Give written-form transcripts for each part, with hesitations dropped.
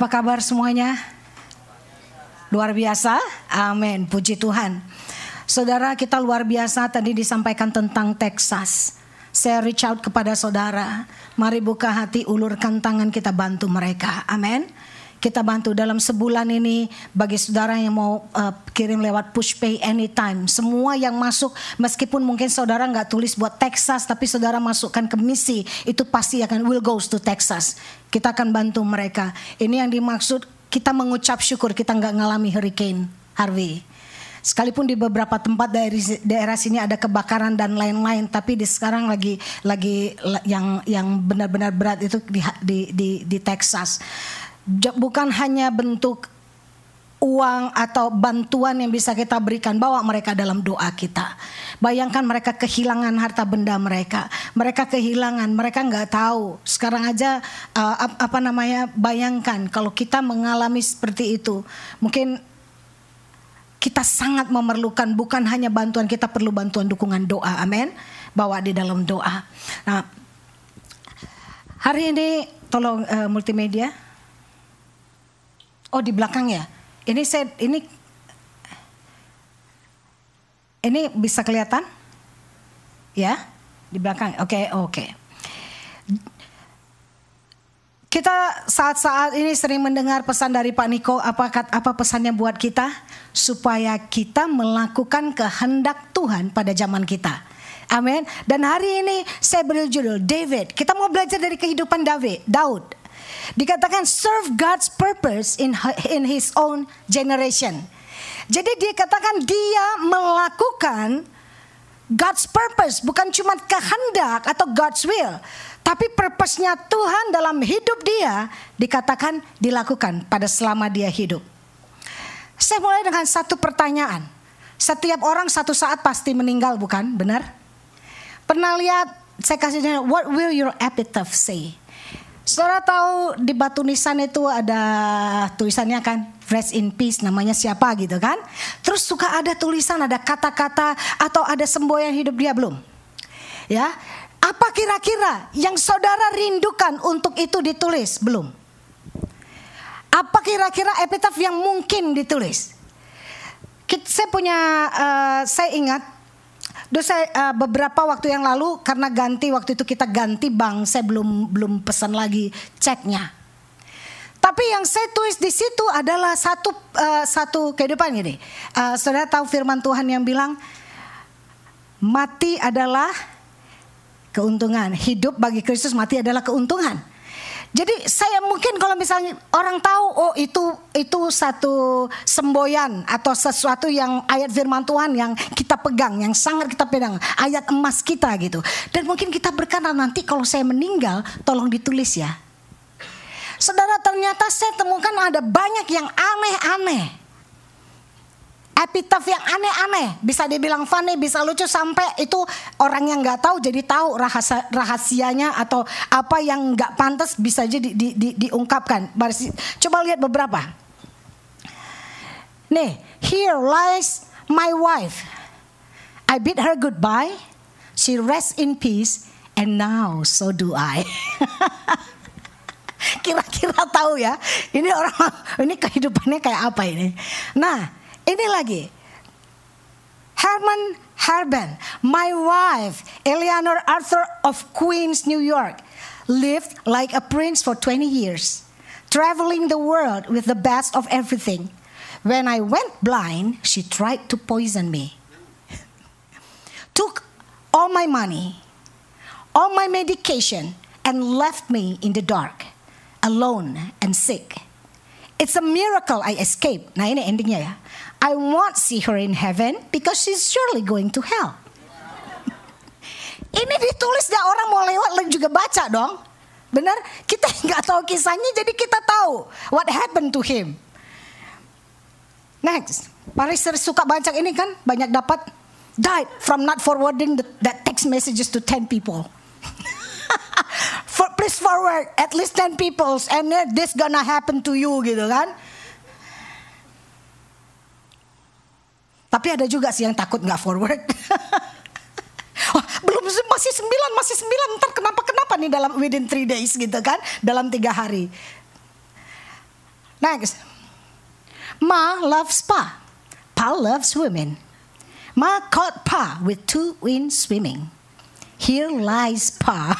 Apa kabar semuanya? Luar biasa? Amin, puji Tuhan. Saudara, kita luar biasa, tadi disampaikan tentang Texas. Saya reach out kepada saudara, mari buka hati, ulurkan tangan, kita bantu mereka. Amin. Kita bantu dalam sebulan ini. Bagi saudara yang mau kirim lewat push pay anytime, semua yang masuk, meskipun mungkin saudara gak tulis buat Texas, tapi saudara masukkan ke misi, itu pasti akan will goes to Texas. Kita akan bantu mereka. Ini yang dimaksud, kita mengucap syukur kita gak ngalami Hurricane Harvey. Sekalipun di beberapa tempat dari daerah sini ada kebakaran dan lain-lain, tapi sekarang lagi yang benar-benar berat itu di Texas. Bukan hanya bentuk uang atau bantuan yang bisa kita berikan, bawa mereka dalam doa kita. Bayangkan mereka kehilangan harta benda mereka. Mereka kehilangan, mereka nggak tahu. Sekarang aja bayangkan kalau kita mengalami seperti itu. Mungkin kita sangat memerlukan, bukan hanya bantuan, kita perlu bantuan dukungan doa. Amin. Bawa di dalam doa. Nah, hari ini tolong multimedia. Oh, di belakang ya. Ini bisa kelihatan? Ya, di belakang. Oke. Kita saat-saat ini sering mendengar pesan dari Pak Niko. Apa pesannya buat kita? Supaya kita melakukan kehendak Tuhan pada zaman kita. Amin. Dan hari ini saya beri judul David. Kita mau belajar dari kehidupan Daud. Dikatakan serve God's purpose in his own generation. Jadi dikatakan dia melakukan God's purpose, bukan cuma kehendak atau God's will, tapi purpose-nya Tuhan dalam hidup dia dikatakan dilakukan pada selama dia hidup. Saya mulai dengan satu pertanyaan. Setiap orang satu saat pasti meninggal, bukan? Benar? Pernah lihat, saya kasih dia, what will your epitaph say? Saudara tahu di batu nisan itu ada tulisannya kan, rest in peace, namanya siapa gitu kan. Terus suka ada tulisan, ada kata-kata atau ada semboyan hidup dia, belum? Ya, apa kira-kira yang saudara rindukan untuk itu ditulis? Belum. Apa kira-kira epitaf yang mungkin ditulis? Saya ingat beberapa waktu yang lalu, karena waktu itu kita ganti bank, saya belum pesan lagi ceknya. Tapi yang saya tulis di situ adalah satu kehidupan ini. Saudara tahu firman Tuhan yang bilang mati adalah keuntungan, hidup bagi Kristus, mati adalah keuntungan. Jadi saya mungkin kalau misalnya orang tahu, oh itu satu semboyan atau sesuatu yang ayat firman Tuhan yang kita pegang, yang sangat kita pegang, ayat emas kita gitu. Dan mungkin kita berkata nanti kalau saya meninggal tolong ditulis ya. Saudara, ternyata saya temukan ada banyak yang aneh-aneh. Epitaf yang aneh-aneh, bisa dibilang funny, bisa lucu, sampai itu orang yang nggak tahu jadi tahu rahasianya atau apa yang nggak pantas bisa jadi diungkapkan. Coba lihat beberapa. Nih, here lies my wife. I bid her goodbye. She rests in peace, and now so do I. Kira-kira tahu ya? Ini kehidupannya kayak apa ini? Nah. Ini lagi, Herman Harben, my wife, Eleanor Arthur of Queens, New York, lived like a prince for 20 years, traveling the world with the best of everything. When I went blind, she tried to poison me. Took all my money, all my medication, and left me in the dark, alone and sick. It's a miracle I escaped. Nah, ini endingnya ya. I won't see her in heaven because she's surely going to hell. Ini ditulis dan orang mau lewat juga baca dong. Benar? Kita nggak tahu kisahnya, jadi kita tahu what happened to him. Next, Pariser suka baca ini kan, banyak dapat. Died from not forwarding that text messages to 10 people. Please forward at least 10 people and this gonna happen to you gitu kan. Tapi ada juga sih yang takut gak forward. Oh, belum, masih 9, ntar kenapa nih dalam within 3 days gitu kan, dalam 3 hari. Next. Ma loves Pa. Pa loves women. Ma caught Pa with 2 in swimming. Here lies Pa.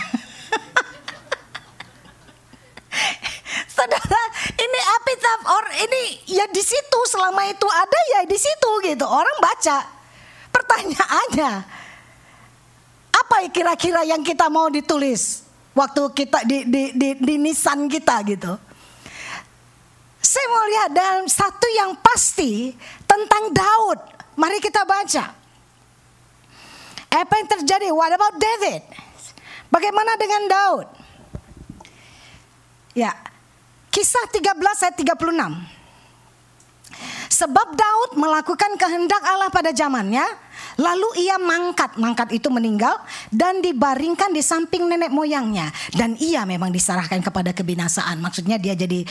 Saudara, ini epitaph ini ya di situ, selama itu ada ya di situ gitu. Orang baca. Pertanyaannya, apa kira-kira yang kita mau ditulis waktu kita di nisan kita gitu? Saya mau lihat dalam satu yang pasti tentang Daud. Mari kita baca. Apa yang terjadi? What about David? Bagaimana dengan Daud? Ya, Kisah 13 ayat 36. Sebab Daud melakukan kehendak Allah pada zamannya, lalu ia mangkat itu meninggal dan dibaringkan di samping nenek moyangnya, dan ia memang diserahkan kepada kebinasaan. Maksudnya dia jadi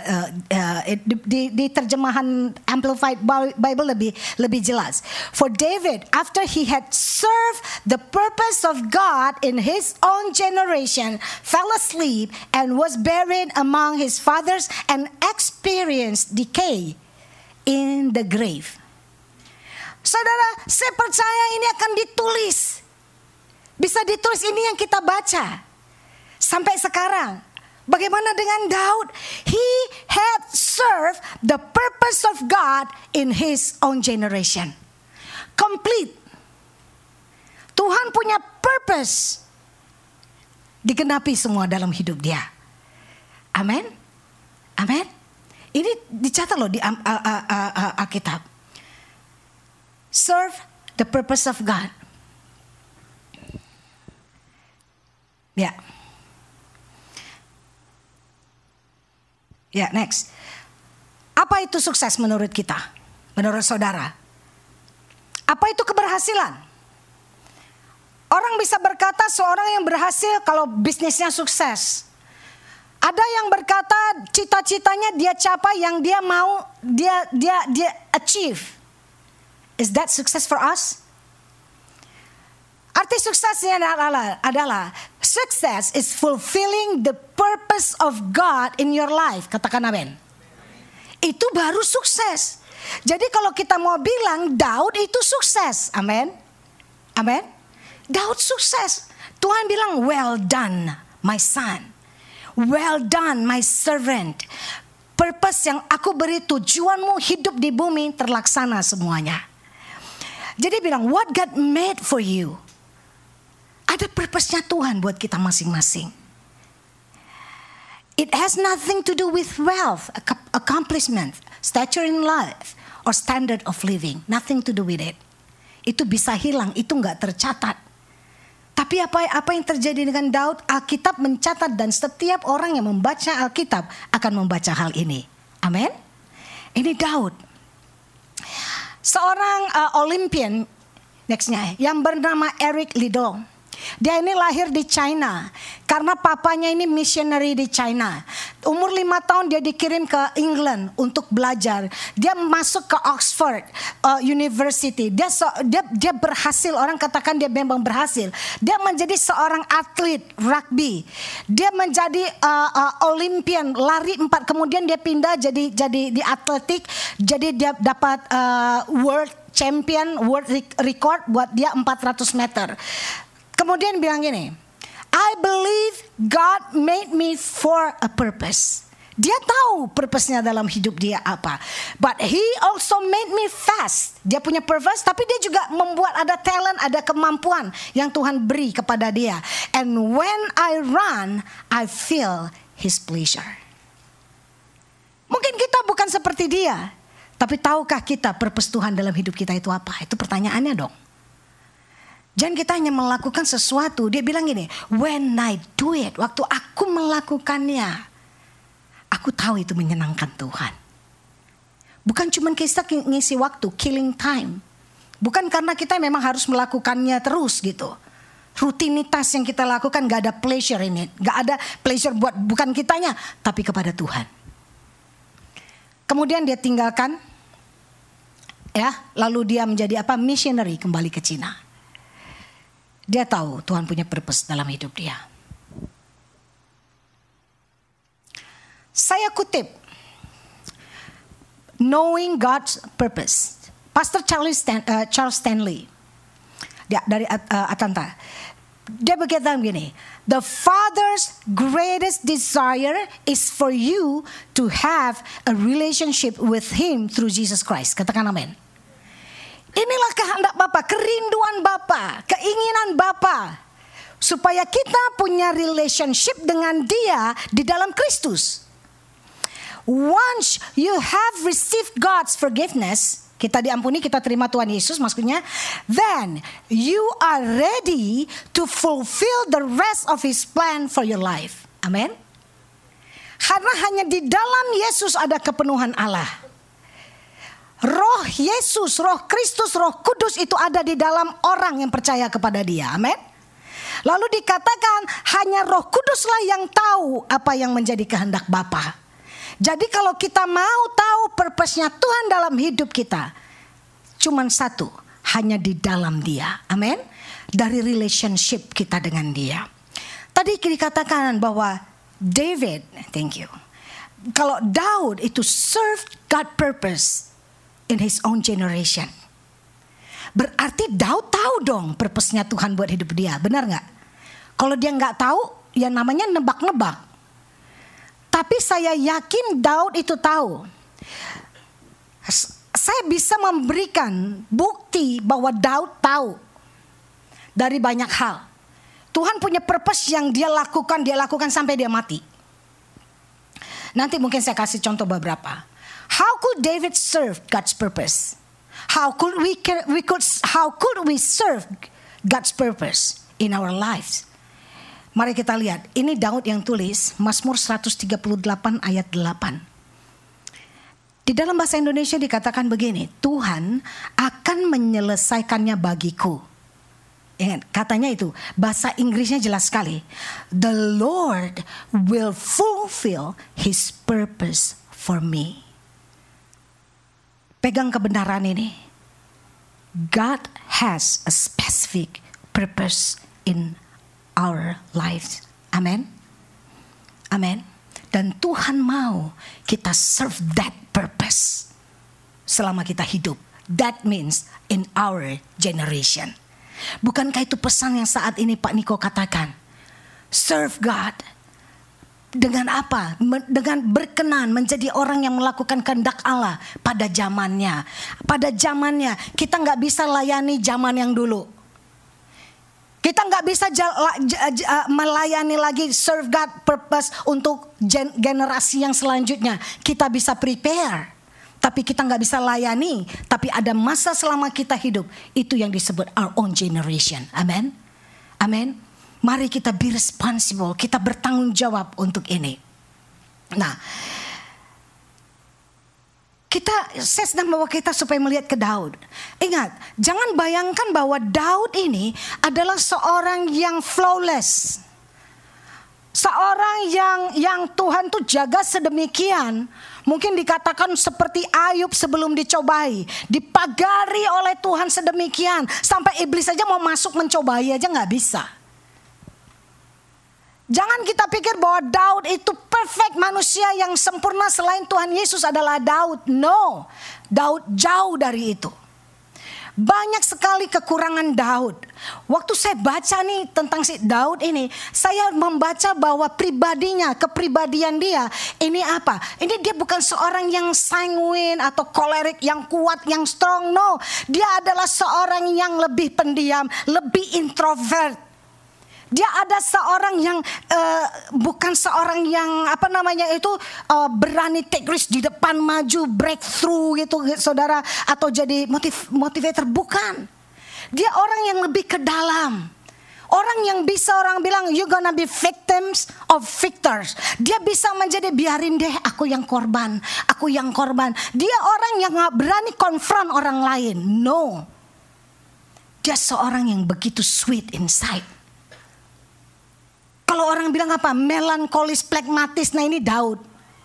di terjemahan Amplified Bible lebih jelas. For David, after he had served the purpose of God in his own generation, fell asleep and was buried among his fathers and experienced decay in the grave. Saudara, saya percaya ini akan ditulis. Bisa ditulis, ini yang kita baca sampai sekarang. Bagaimana dengan Daud? He had served the purpose of God in his own generation. Complete. Tuhan punya purpose digenapi semua dalam hidup dia. Amin. Amin. Ini dicatat loh di Alkitab. Serve the purpose of God. Ya. Ya, next. Apa itu sukses menurut kita? Menurut saudara? Apa itu keberhasilan? Orang bisa berkata seorang yang berhasil kalau bisnisnya sukses. Ada yang berkata cita-citanya dia capai, yang dia mau dia achieve. Is that success for us? Arti suksesnya adalah success is fulfilling the purpose of God in your life. Katakan amin. Itu baru sukses. Jadi kalau kita mau bilang Daud itu sukses. Amin. Amin. Daud sukses. Tuhan bilang, well done my son. Well done my servant. Purpose yang aku beri, tujuanmu hidup di bumi terlaksana semuanya. Jadi bilang, what God made for you. Ada purpose-nya Tuhan buat kita masing-masing. It has nothing to do with wealth, accomplishment, stature in life, or standard of living. Nothing to do with it. Itu bisa hilang, itu gak tercatat. Tapi apa yang terjadi dengan Daud? Alkitab mencatat, dan setiap orang yang membaca Alkitab akan membaca hal ini. Amin. Ini Daud. Seorang Olympian nextnya yang bernama Eric Liddell. Dia ini lahir di China karena papanya ini missionary di China. Umur 5 tahun dia dikirim ke England untuk belajar. Dia masuk ke Oxford University. Dia berhasil, orang katakan dia memang berhasil. Dia menjadi seorang atlet rugby. Dia menjadi Olympian lari 4, kemudian dia pindah jadi di atletik. Jadi dia dapat world champion, world record buat dia 400 meter. Kemudian bilang gini, I believe God made me for a purpose. Dia tahu purpose-nya dalam hidup dia apa. But he also made me fast. Dia punya purpose, tapi dia juga membuat ada talent, ada kemampuan yang Tuhan beri kepada dia. And when I run, I feel his pleasure. Mungkin kita bukan seperti dia, tapi tahukah kita purpose Tuhan dalam hidup kita itu apa? Itu pertanyaannya dong. Jangan kita hanya melakukan sesuatu. Dia bilang gini, when I do it, waktu aku melakukannya, aku tahu itu menyenangkan Tuhan. Bukan cuma kita ngisi waktu, killing time. Bukan karena kita memang harus melakukannya terus gitu. Rutinitas yang kita lakukan gak ada pleasure ini. Gak ada pleasure buat bukan kitanya, tapi kepada Tuhan. Kemudian dia tinggalkan, ya, lalu dia menjadi missionary kembali ke Cina. Dia tahu Tuhan punya purpose dalam hidup dia. Saya kutip knowing God's purpose. Pastor Charles Stanley dari Atlanta, dia berkata begini, the Father's greatest desire is for you to have a relationship with Him through Jesus Christ. Katakan amin. Inilah kehendak Bapa, kerinduan Bapa, keinginan Bapa, supaya kita punya relationship dengan Dia di dalam Kristus. Once you have received God's forgiveness, kita diampuni, kita terima Tuhan Yesus maksudnya, then you are ready to fulfill the rest of His plan for your life. Amin. Karena hanya di dalam Yesus ada kepenuhan Allah. Roh Yesus, Roh Kristus, Roh Kudus itu ada di dalam orang yang percaya kepada Dia. Amin. Lalu dikatakan hanya Roh Kuduslah yang tahu apa yang menjadi kehendak Bapa. Jadi kalau kita mau tahu purpose-nya Tuhan dalam hidup kita, cuman satu, hanya di dalam Dia. Amin. Dari relationship kita dengan Dia. Tadi dikatakan bahwa David, thank you. Kalau Daud itu served God purpose in his own generation. Berarti Daud tahu dong purpose-nya Tuhan buat hidup dia. Benar gak? Kalau dia gak tahu, ya namanya nebak-nebak. Tapi saya yakin Daud itu tahu. Saya bisa memberikan bukti bahwa Daud tahu dari banyak hal. Tuhan punya purpose yang dia lakukan sampai dia mati. Nanti mungkin saya kasih contoh beberapa. How could David serve God's purpose? How could we serve God's purpose in our lives? Mari kita lihat. Ini Daud yang tulis Mazmur 138 ayat 8. Di dalam bahasa Indonesia dikatakan begini, Tuhan akan menyelesaikannya bagiku. Ingat, katanya itu, bahasa Inggrisnya jelas sekali. The Lord will fulfill His purpose for me. Pegang kebenaran ini. God has a specific purpose in our lives. Amen. Amen. Dan Tuhan mau kita serve that purpose selama kita hidup. That means in our generation. Bukankah itu pesan yang saat ini Pak Niko katakan? Serve God. Dengan apa? Dengan berkenan menjadi orang yang melakukan kehendak Allah pada zamannya. Pada zamannya kita gak bisa layani zaman yang dulu. Kita gak bisa melayani lagi serve God purpose untuk generasi yang selanjutnya. Kita bisa prepare. Tapi kita gak bisa layani. Tapi ada masa selama kita hidup. Itu yang disebut our own generation. Amen. Amen. Mari kita be responsible, kita bertanggung jawab untuk ini. Nah, saya sedang membawa kita supaya melihat ke Daud. Ingat, jangan bayangkan bahwa Daud ini adalah seorang yang flawless. Seorang yang Tuhan tuh jaga sedemikian. Mungkin dikatakan seperti Ayub sebelum dicobai. Dipagari oleh Tuhan sedemikian. Sampai iblis saja mau masuk mencobai aja gak bisa. Jangan kita pikir bahwa Daud itu perfect manusia yang sempurna selain Tuhan Yesus adalah Daud. No, Daud jauh dari itu. Banyak sekali kekurangan Daud. Waktu saya baca nih tentang si Daud ini, saya membaca bahwa pribadinya, kepribadian dia, ini apa? Ini dia bukan seorang yang sanguin atau kolerik, yang kuat, yang strong. No, dia adalah seorang yang lebih pendiam, lebih introvert. Dia ada seorang yang bukan seorang yang berani take risk di depan, maju, breakthrough gitu saudara, atau jadi motivator, bukan. Dia orang yang lebih ke dalam. Orang yang bisa orang bilang you gonna be victims of victors. Dia bisa menjadi biarin deh aku yang korban. Dia orang yang gak berani konfront orang lain. No. Dia seorang yang begitu sweet inside. Kalau orang bilang apa? Melankolis, plekmatis. Nah ini Daud.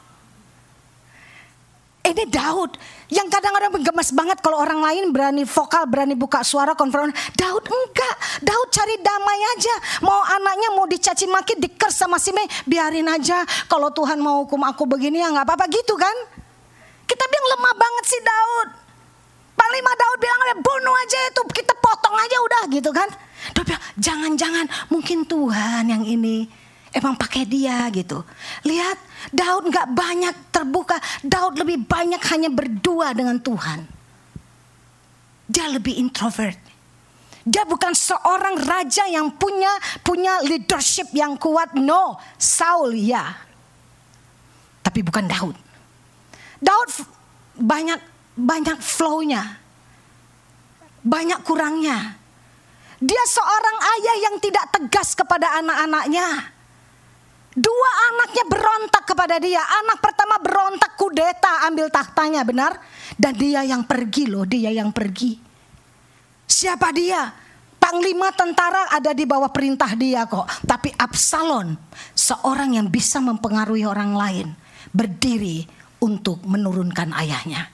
Ini Daud. Yang kadang-kadang gemes banget kalau orang lain berani vokal, berani buka suara, konfront. Daud enggak. Daud cari damai aja. Mau anaknya mau dicaci maki, diker sama si Mei, biarin aja. Kalau Tuhan mau hukum aku begini ya gak apa-apa gitu kan. kita bilang lemah banget sih Daud. Panglima Daud bilang bunuh aja itu, kita potong aja udah gitu kan. Dia bilang jangan-jangan mungkin Tuhan yang ini emang pakai dia gitu. Lihat, Daud gak banyak terbuka. Daud lebih banyak hanya berdua dengan Tuhan. Dia lebih introvert. Dia bukan seorang raja yang punya leadership yang kuat. No, Saul ya. Tapi bukan Daud. Daud banyak flow-nya. Banyak kurangnya. Dia seorang ayah yang tidak tegas kepada anak-anaknya. Dua anaknya berontak kepada dia. Anak pertama berontak, kudeta, ambil tahtanya, benar? Dan dia yang pergi loh, dia yang pergi. Siapa dia? Panglima tentara ada di bawah perintah dia kok. Tapi Absalom, seorang yang bisa mempengaruhi orang lain, berdiri untuk menurunkan ayahnya.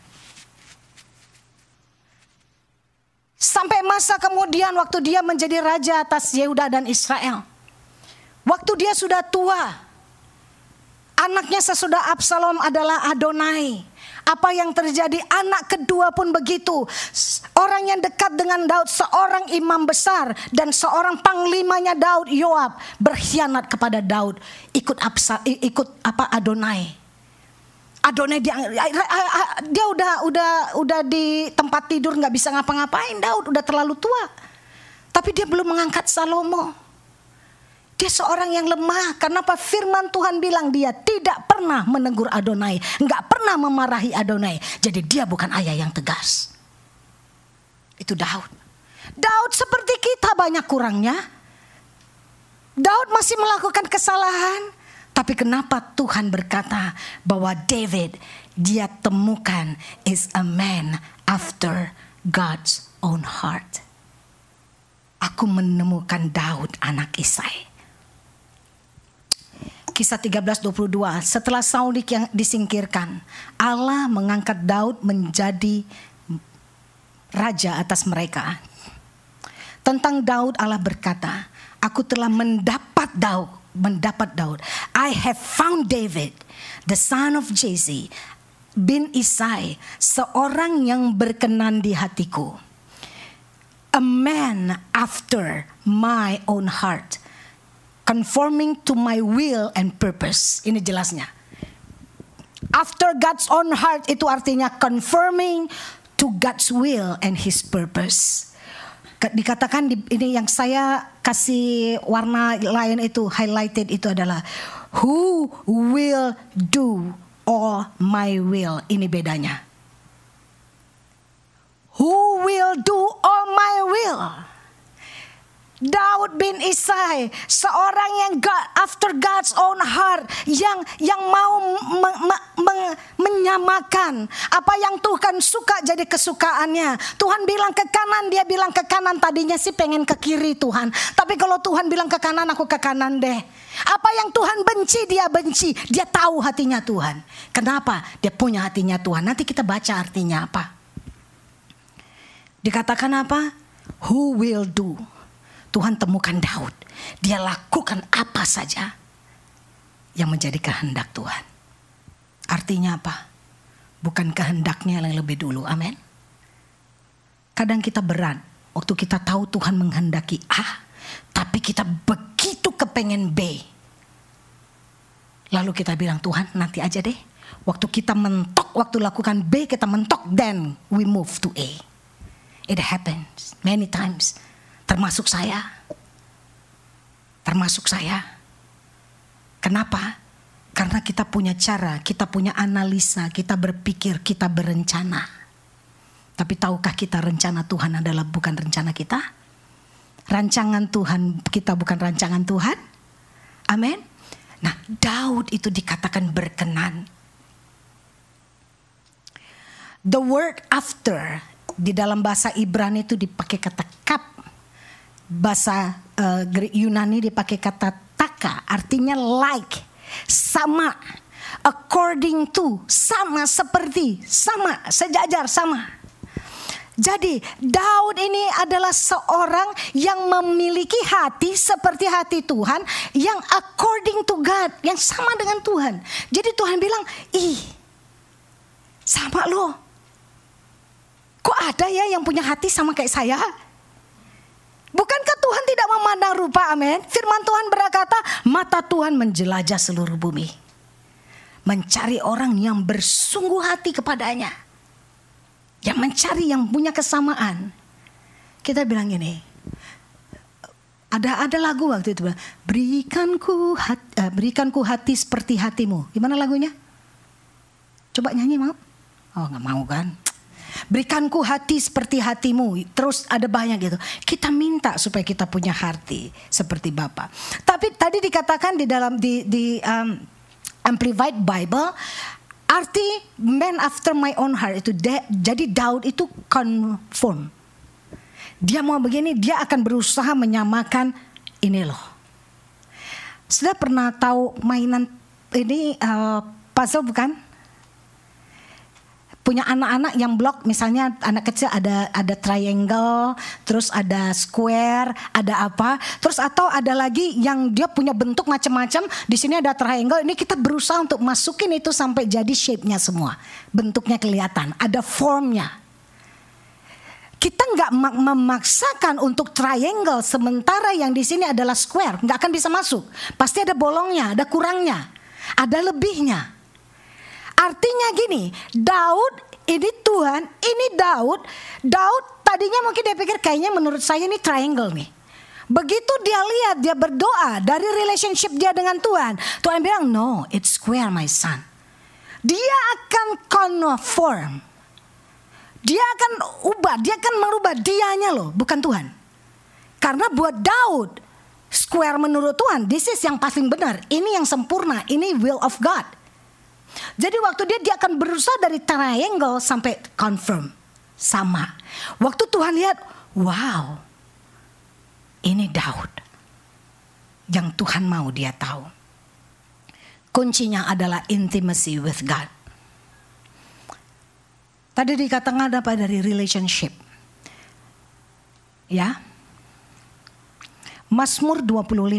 Sampai masa kemudian waktu dia menjadi raja atas Yehuda dan Israel. Waktu dia sudah tua, anaknya sesudah Absalom adalah Adonai. Apa yang terjadi? Anak kedua pun begitu. Orang yang dekat dengan Daud, seorang imam besar dan seorang panglimanya Daud, Yoab, berkhianat kepada Daud, ikut Adonai. Adonai dia udah di tempat tidur, nggak bisa ngapa-ngapain. Daud udah terlalu tua, tapi dia belum mengangkat Salomo. Dia seorang yang lemah. Kenapa? Firman Tuhan bilang dia tidak pernah menegur Adonai, nggak pernah memarahi Adonai. Jadi dia bukan ayah yang tegas. Itu Daud. Daud seperti kita banyak kurangnya. Daud masih melakukan kesalahan. Tapi kenapa Tuhan berkata bahwa David dia temukan is a man after God's own heart. Aku menemukan Daud anak Isai. Kisah 13:22. Setelah Saul disingkirkan, Allah mengangkat Daud menjadi raja atas mereka. Tentang Daud Allah berkata, aku telah mendapat Daud. I have found David, the son of Jesse, bin Isai, seorang yang berkenan di hatiku. A man after my own heart, conforming to my will and purpose. Ini jelasnya. After God's own heart itu artinya conforming to God's will and His purpose. Dikatakan ini yang saya kasih warna lain itu, highlighted itu adalah who will do all my will. Ini bedanya. Who will do all my will? Daud bin Isai, seorang yang after God's own heart, yang mau menyamakan apa yang Tuhan suka jadi kesukaannya. Tuhan bilang ke kanan, dia bilang ke kanan. Tadinya sih pengen ke kiri Tuhan, tapi kalau Tuhan bilang ke kanan, aku ke kanan deh. Apa yang Tuhan benci, dia benci. Dia tahu hatinya Tuhan. Kenapa? Dia punya hatinya Tuhan. Nanti kita baca artinya apa. Dikatakan apa? Who will do? Tuhan temukan Daud. Dia lakukan apa saja yang menjadi kehendak Tuhan. Artinya apa? Bukan kehendaknya yang lebih dulu. Amin. Kadang kita berat waktu kita tahu Tuhan menghendaki A, tapi kita begitu kepengen B. Lalu kita bilang, Tuhan nanti aja deh. Waktu kita mentok, waktu lakukan B kita mentok, then we move to A. It happens many times. Termasuk saya. Kenapa? Karena kita punya cara, kita punya analisa, kita berpikir, kita berencana. Tapi tahukah kita rencana Tuhan adalah bukan rencana kita? Rancangan Tuhan kita bukan rancangan Tuhan? Amin. Nah, Daud itu dikatakan berkenan. The word after di dalam bahasa Ibrani itu dipakai kata kap. Bahasa Yunani dipakai kata taka, artinya like, sama, according to, sama, seperti, sama, sejajar, sama. Jadi Daud ini adalah seorang yang memiliki hati seperti hati Tuhan, yang according to God, yang sama dengan Tuhan. Jadi Tuhan bilang, Sama loh. Kok ada ya yang punya hati sama kayak saya? Bukankah Tuhan tidak memandang rupa, amin? Firman Tuhan berkata, mata Tuhan menjelajah seluruh bumi, mencari orang yang bersungguh hati kepadanya, yang mencari yang punya kesamaan. Kita bilang gini, ada lagu waktu itu, berikanku hati seperti hatimu. Gimana lagunya? Coba nyanyi mau? Oh nggak mau kan? Berikanku hati seperti hatimu. Terus ada banyak gitu. Kita minta supaya kita punya hati seperti Bapa. Tapi tadi dikatakan di dalam Amplified Bible, arti man after my own heart itu jadi Daud itu conform. Dia mau begini, dia akan berusaha menyamakan ini loh. Sudah pernah tahu mainan ini puzzle bukan? Punya anak-anak yang blok, misalnya anak kecil ada triangle, terus ada square, ada apa, terus atau ada lagi yang dia punya bentuk macam-macam. Di sini ada triangle, ini kita berusaha untuk masukin itu sampai jadi shape-nya semua, bentuknya kelihatan, ada formnya. Kita nggak memaksakan untuk triangle, sementara yang di sini adalah square, nggak akan bisa masuk. Pasti ada bolongnya, ada kurangnya, ada lebihnya. Artinya gini, Daud ini Tuhan, ini Daud tadinya mungkin dia pikir kayaknya menurut saya ini triangle nih. Begitu dia lihat, dia berdoa dari relationship dia dengan Tuhan, Tuhan bilang no, it's square my son. Dia akan conform, dia akan ubah, dia akan merubah dianya loh, bukan Tuhan. Karena buat Daud, square menurut Tuhan, this is yang paling benar, ini yang sempurna, ini will of God. Jadi waktu dia akan berusaha dari triangle sampai confirm sama. Waktu Tuhan lihat, wow, ini Daud yang Tuhan mau dia tahu. Kuncinya adalah intimacy with God. Tadi dikatakan apa dari relationship, ya. Mazmur 25.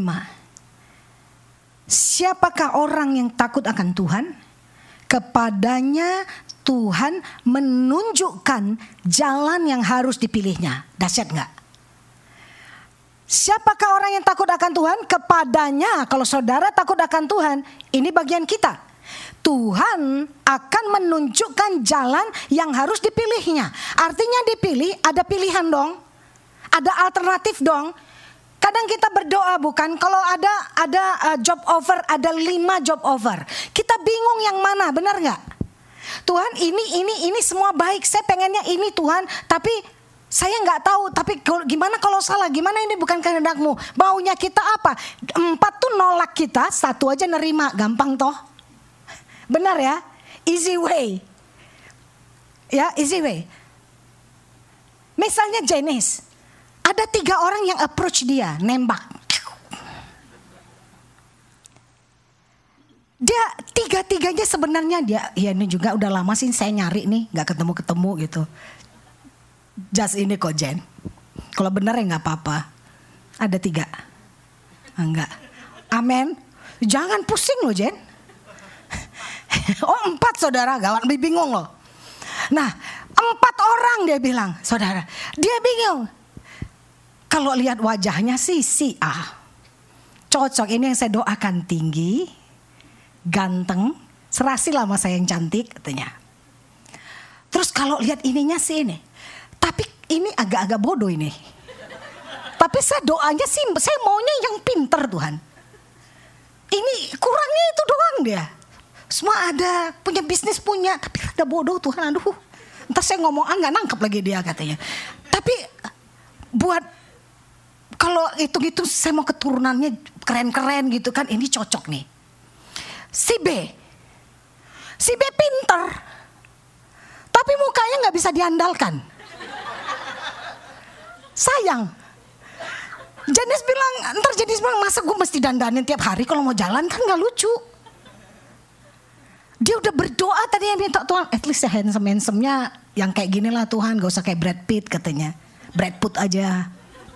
Siapakah orang yang takut akan Tuhan? Kepadanya Tuhan menunjukkan jalan yang harus dipilihnya. Dahsyat gak? Siapakah orang yang takut akan Tuhan? Kepadanya, kalau saudara takut akan Tuhan, ini bagian kita. Tuhan akan menunjukkan jalan yang harus dipilihnya. Artinya dipilih, ada pilihan dong. Ada alternatif dong. Kadang kita berdoa bukan, kalau ada job offer, ada 5 job offer. Kita bingung yang mana, benar gak? Tuhan ini semua baik, saya pengennya ini Tuhan, tapi saya gak tahu, tapi gimana kalau salah, gimana ini bukan kehendakmu. Maunya kita apa? 4 tuh nolak kita, 1 aja nerima, gampang toh. Benar ya? Easy way. Ya, easy way. Misalnya Janice, ada 3 orang yang approach dia, nembak. Dia 3-tiganya sebenarnya dia, ya ini juga udah lama sih saya nyari nih, nggak ketemu gitu. Just ini kok Jen. Kalau benar ya nggak apa-apa. Ada 3. Enggak. Amin. Jangan pusing loh Jen. Oh 4 saudara, gawat lebih bingung loh. Nah 4 orang dia bilang, saudara, dia bingung. Kalau lihat wajahnya sih si A. Cocok, ini yang saya doakan, tinggi, ganteng, serasi lah sama saya yang cantik katanya. Terus kalau lihat ininya sih ini. Tapi ini agak-agak bodoh ini. Tapi saya doanya sih, saya maunya yang pinter Tuhan. Ini kurangnya itu doang dia. Semua ada, punya bisnis punya, tapi ada bodoh Tuhan, aduh. Entah saya ngomong, nggak nangkep lagi dia katanya. Tapi buat kalau itu saya mau keturunannya keren-keren gitu kan, ini cocok nih. Si B pinter, tapi mukanya nggak bisa diandalkan. Sayang. Janice bilang, masa gue mesti dandanin tiap hari kalau mau jalan, kan nggak lucu. Dia udah berdoa tadi yang minta Tuhan, at least handsome-nya yang kayak gini lah Tuhan, gak usah kayak Brad Pitt katanya. Brad Pitt aja.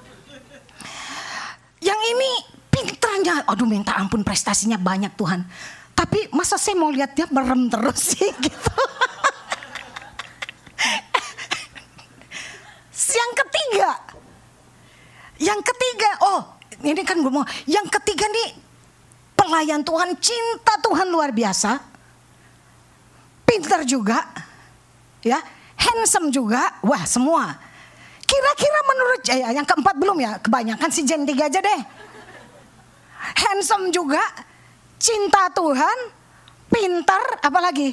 Yang ini pinternya, aduh minta ampun prestasinya banyak Tuhan. Tapi masa saya mau lihat dia merem terus sih gitu. Yang ketiga, ini kan gue mau. Yang ketiga nih, pelayan Tuhan, cinta Tuhan luar biasa. Pintar juga, ya, handsome juga, wah semua. Kira-kira menurut yang keempat belum ya, kebanyakan si Jen 3 aja deh. Handsome juga, cinta Tuhan, pintar, apalagi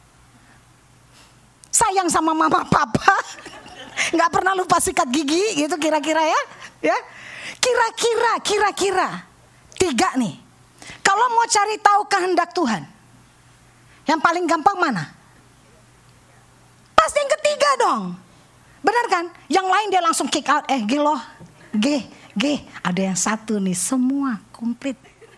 sayang sama mama papa, nggak pernah lupa sikat gigi gitu kira-kira ya. Kira-kira 3 nih. Kalau mau cari tahu kehendak Tuhan, yang paling gampang mana? Pasti yang ketiga dong. Benar kan? Yang lain dia langsung kick out. G. Ada yang satu nih, semua komplit.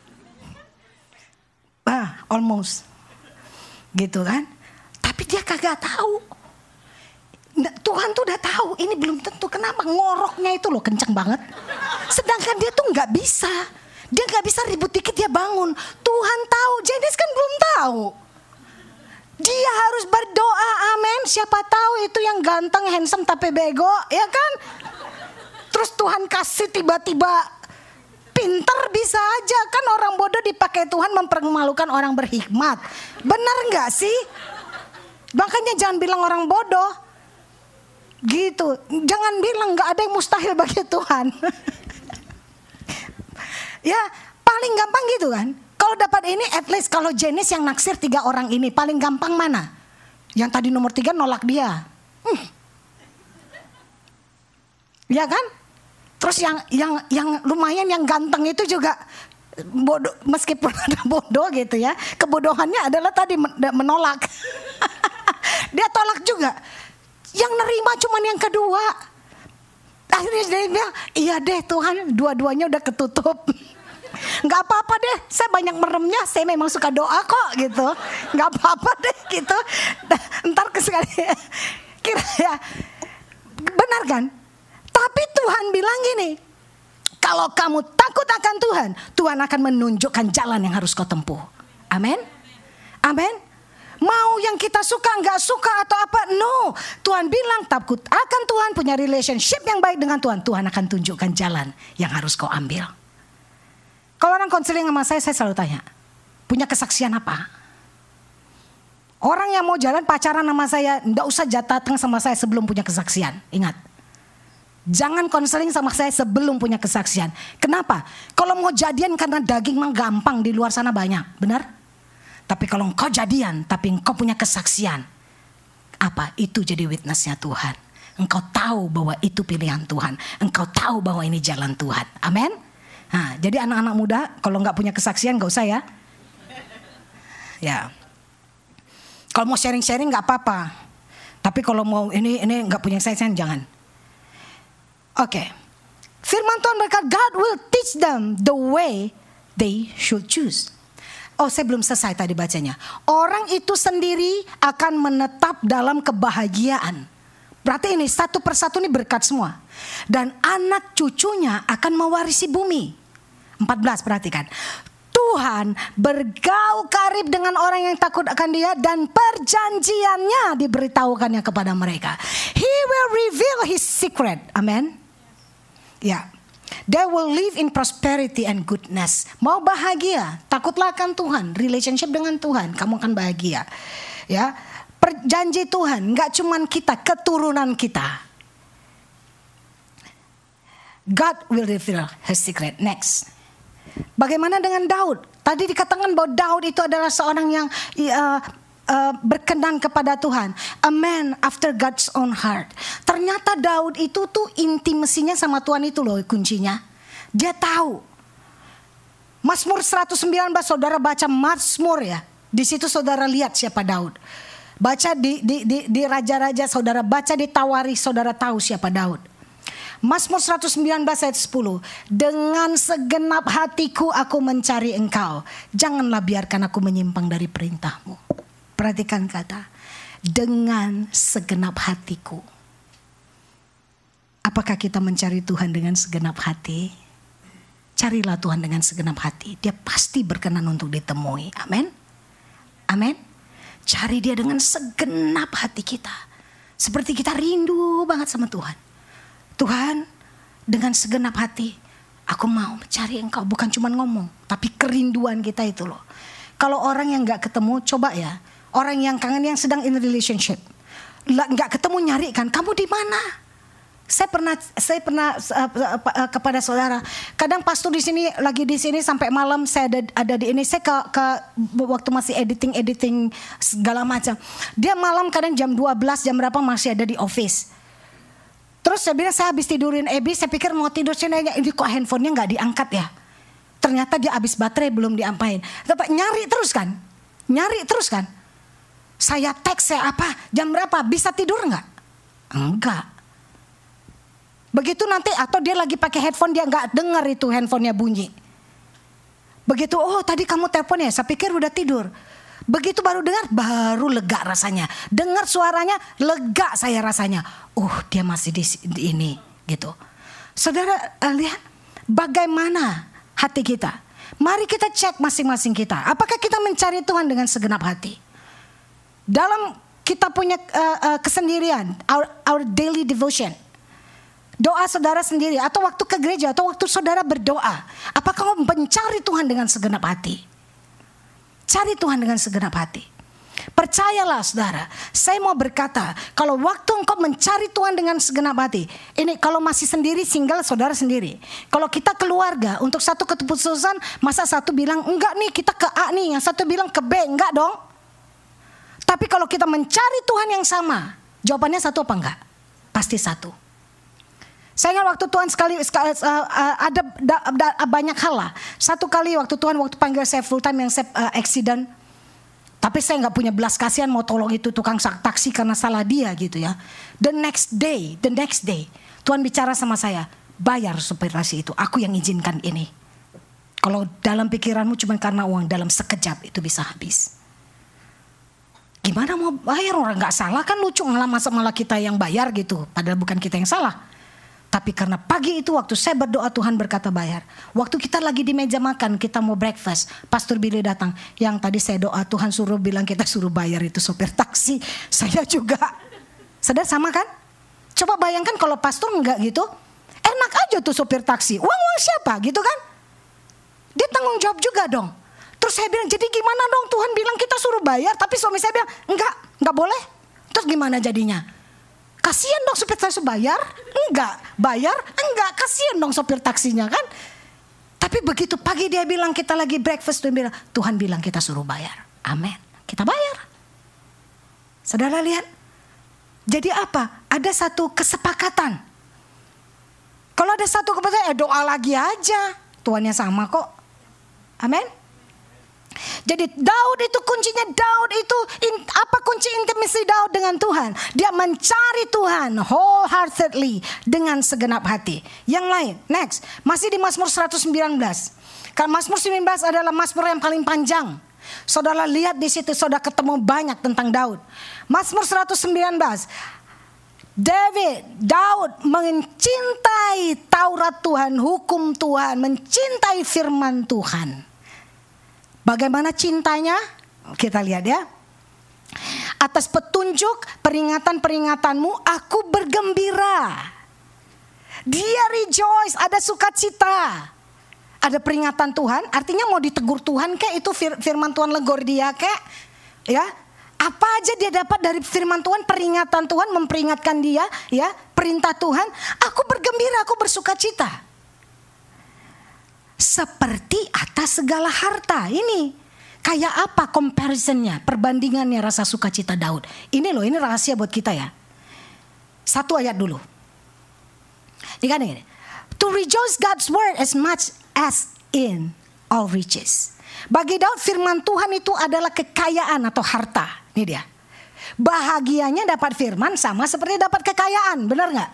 Almost. Gitu kan? Tapi dia kagak tahu. Tuhan tuh udah tahu. Ini belum tentu. Kenapa? Ngoroknya itu loh kencang banget. Sedangkan dia tuh gak bisa. Dia gak bisa ribut dikit dia bangun. Tuhan tahu. Jenis kan belum tahu. Dia harus berdoa, amin. Siapa tahu itu yang ganteng, handsome tapi bego, ya kan? Terus Tuhan kasih tiba-tiba pinter, bisa aja kan. Orang bodoh dipakai Tuhan mempermalukan orang berhikmat. Benar gak sih? Makanya jangan bilang orang bodoh gitu. Jangan bilang gak ada yang mustahil bagi Tuhan. Ya paling gampang gitu kan. Kalau dapat ini, at least kalau Jenis yang naksir 3 orang ini, paling gampang mana? Yang tadi nomor 3 nolak dia. Ya kan? Terus yang lumayan yang ganteng itu juga bodoh, meskipun ada bodoh gitu ya. Kebodohannya adalah tadi menolak. Dia tolak juga. Yang nerima cuman yang kedua. Akhirnya dia bilang, iya deh Tuhan, dua-duanya udah ketutup. Gak apa-apa deh, saya banyak meremnya, saya memang suka doa kok gitu. Gak apa-apa deh gitu. Ntar kesekali kira ya, benar kan? Tapi Tuhan bilang gini, kalau kamu takut akan Tuhan, Tuhan akan menunjukkan jalan yang harus kau tempuh. Amin. Amin. Mau yang kita suka, gak suka atau apa, no. Tuhan bilang takut akan Tuhan, punya relationship yang baik dengan Tuhan, Tuhan akan tunjukkan jalan yang harus kau ambil. Kalau orang konseling sama saya selalu tanya, punya kesaksian apa? Orang yang mau jalan pacaran sama saya, nggak usah datang sama saya sebelum punya kesaksian. Ingat, jangan konseling sama saya sebelum punya kesaksian. Kenapa? Kalau mau jadian karena daging mah gampang, di luar sana banyak, benar? Tapi kalau engkau jadian, tapi engkau punya kesaksian, apa? Itu jadi witnessnya Tuhan. Engkau tahu bahwa itu pilihan Tuhan. Engkau tahu bahwa ini jalan Tuhan. Amin. Nah, jadi anak-anak muda kalau nggak punya kesaksian nggak usah ya. Ya. Kalau mau sharing-sharing nggak apa-apa. Tapi kalau mau ini nggak punya kesaksian jangan. Oke. Firman Tuhan berkata, God will teach them the way they should choose. Oh, saya belum selesai tadi bacanya. Orang itu sendiri akan menetap dalam kebahagiaan. Berarti ini satu persatu ini berkat semua. Dan anak cucunya akan mewarisi bumi. 14 perhatikan. Tuhan bergaul karib dengan orang yang takut akan dia, dan perjanjiannya diberitahukannya kepada mereka. He will reveal his secret. Amen. Ya. They will live in prosperity and goodness. Mau bahagia, takutlah akan Tuhan, relationship dengan Tuhan, kamu akan bahagia. Ya. Perjanji Tuhan gak cuman kita, keturunan kita. God will reveal his secret. Next. Bagaimana dengan Daud? Tadi dikatakan bahwa Daud itu adalah seorang yang berkenan kepada Tuhan. A man after God's own heart. Ternyata Daud itu tuh intimasinya sama Tuhan itu loh kuncinya. Dia tahu. Mazmur 119, saudara baca Mazmur ya. Di situ saudara lihat siapa Daud. Baca di Raja-Raja, saudara baca di Tawarikh, saudara tahu siapa Daud. Mazmur 119 ayat 10. Dengan segenap hatiku aku mencari engkau. Janganlah biarkan aku menyimpang dari perintahmu. Perhatikan kata, dengan segenap hatiku. Apakah kita mencari Tuhan dengan segenap hati? Carilah Tuhan dengan segenap hati. Dia pasti berkenan untuk ditemui. Amin. Amin. Cari dia dengan segenap hati kita. Seperti kita rindu banget sama Tuhan. Tuhan, dengan segenap hati. Aku mau mencari Engkau, bukan cuma ngomong, tapi kerinduan kita itu loh. Kalau orang yang gak ketemu, coba ya, orang yang kangen, yang sedang in relationship, gak ketemu, nyari kan, kamu di mana? Saya pernah kepada saudara, kadang pastor di sini lagi di sini sampai malam, saya ada di ini, saya ke waktu masih editing segala macam. Dia malam kadang jam 12 jam berapa masih ada di office. Terus saya bilang, saya habis tidurin Ebi, saya pikir mau tidur, saya nanya, ini kok handphonenya nggak diangkat ya? Ternyata dia habis baterai, belum diapain. Tapi nyari terus kan? Saya teks, saya apa? Jam berapa? Bisa tidur nggak? Enggak. Begitu nanti, atau dia lagi pakai headphone, dia nggak dengar itu handphonenya bunyi. Begitu, oh tadi kamu telepon ya, saya pikir udah tidur. Begitu baru dengar, baru lega rasanya. Dengar suaranya, lega saya rasanya. Dia masih di ini gitu. Saudara lihat bagaimana hati kita. Mari kita cek masing-masing kita. Apakah kita mencari Tuhan dengan segenap hati? Dalam kita punya kesendirian, our daily devotion. Doa saudara sendiri, atau waktu ke gereja, atau waktu saudara berdoa. Apakah kau mencari Tuhan dengan segenap hati? Cari Tuhan dengan segenap hati. Percayalah saudara, saya mau berkata, kalau waktu engkau mencari Tuhan dengan segenap hati, ini kalau masih sendiri, single, saudara sendiri. Kalau kita keluarga, untuk satu keputusan, masa satu bilang, enggak nih kita ke A nih, yang satu bilang ke B, enggak dong. Tapi kalau kita mencari Tuhan yang sama, jawabannya satu apa enggak? Pasti satu. Saya ingat waktu Tuhan ada banyak hal lah. Satu kali waktu Tuhan panggil saya full time yang saya accident. Tapi saya gak punya belas kasihan mau tolong itu tukang taksi karena salah dia gitu ya. The next day Tuhan bicara sama saya, bayar supir taksi itu, aku yang izinkan ini. Kalau dalam pikiranmu cuma karena uang, dalam sekejap itu bisa habis. Gimana mau bayar, orang gak salah kan, lucu malah kita yang bayar gitu. Padahal bukan kita yang salah. Tapi karena pagi itu waktu saya berdoa, Tuhan berkata bayar. Waktu kita lagi di meja makan, kita mau breakfast, Pastor Billy datang. Yang tadi saya doa, Tuhan suruh bilang kita suruh bayar itu sopir taksi. Saya juga. Sadar sama kan? Coba bayangkan kalau pastor enggak gitu. Enak aja tuh sopir taksi. Uang siapa gitu kan? Dia tanggung jawab juga dong. Terus saya bilang, jadi gimana dong, Tuhan bilang kita suruh bayar, tapi suami saya bilang enggak boleh. Terus gimana jadinya? Kasian dong sopir taksi bayar? Enggak. Bayar? Enggak. Kasian dong sopir taksinya kan? Tapi begitu pagi dia bilang kita lagi breakfast, Tuhan bilang kita suruh bayar. Amin. Kita bayar. Saudara lihat. Jadi apa? Ada satu kesepakatan. Kalau ada satu kesepakatan, doa lagi aja. Tuhannya sama kok. Amin. Jadi Daud itu kuncinya, apa kunci intimasi Daud dengan Tuhan? Dia mencari Tuhan wholeheartedly, dengan segenap hati. Yang lain, next, masih di Mazmur 119. Karena Mazmur 19 adalah Mazmur yang paling panjang. Saudara lihat di situ, saudara ketemu banyak tentang Daud. Mazmur 119. Daud mencintai Taurat Tuhan, hukum Tuhan, mencintai firman Tuhan. Bagaimana cintanya? Kita lihat ya. Atas petunjuk peringatan-peringatanmu aku bergembira. Dia rejoice, ada sukacita. Ada peringatan Tuhan, artinya mau ditegur Tuhan kek, itu firman Tuhan legor dia kek. Ya. Apa aja dia dapat dari firman Tuhan, peringatan Tuhan memperingatkan dia, ya, perintah Tuhan, aku bergembira, aku bersukacita. Seperti atas segala harta. Ini kayak apa comparisonnya, perbandingannya rasa sukacita Daud. Ini loh, ini rahasia buat kita ya. Satu ayat dulu. Dikatakan, to rejoice God's word as much as in all riches. Bagi Daud firman Tuhan itu adalah kekayaan atau harta. Ini dia. Bahagianya dapat firman sama seperti dapat kekayaan, benar gak?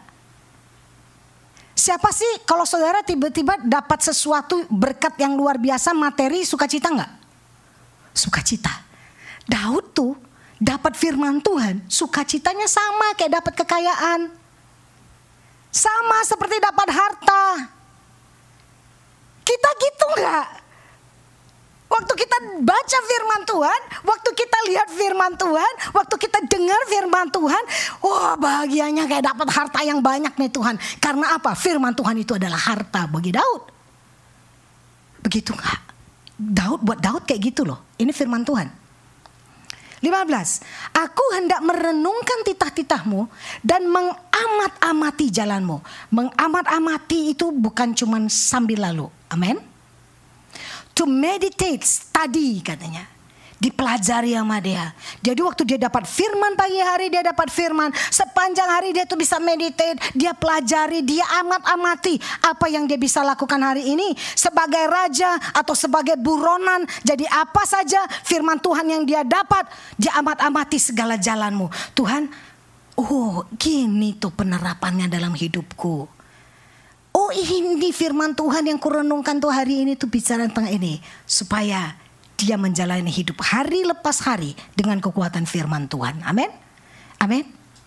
Siapa sih kalau saudara tiba-tiba dapat sesuatu berkat yang luar biasa, materi, sukacita enggak? Sukacita. Daud tuh dapat firman Tuhan, sukacitanya sama kayak dapat kekayaan. Sama seperti dapat harta. Kita gitu enggak? Waktu kita baca firman Tuhan, waktu kita lihat firman Tuhan, waktu kita dengar firman Tuhan, wah bahagianya kayak dapat harta yang banyak nih Tuhan. Karena apa? Firman Tuhan itu adalah harta bagi Daud. Begitu enggak? Buat Daud kayak gitu loh. Ini firman Tuhan. 15. Aku hendak merenungkan titah-titahmu dan mengamat-amati jalanmu. Mengamat-amati itu bukan cuma sambil lalu. Amin. To meditate, study katanya. Dipelajari sama dia. Jadi waktu dia dapat firman pagi hari, dia dapat firman. Sepanjang hari dia tuh bisa meditate. Dia pelajari, dia amat-amati apa yang dia bisa lakukan hari ini. Sebagai raja atau sebagai buronan. Jadi apa saja firman Tuhan yang dia dapat. Dia amat-amati segala jalanmu. Tuhan, oh gini tuh penerapannya dalam hidupku. Oh ini firman Tuhan yang kurenungkan tuh hari ini tuh bicara tentang ini. Supaya dia menjalani hidup hari lepas hari dengan kekuatan firman Tuhan. Amin. Amin.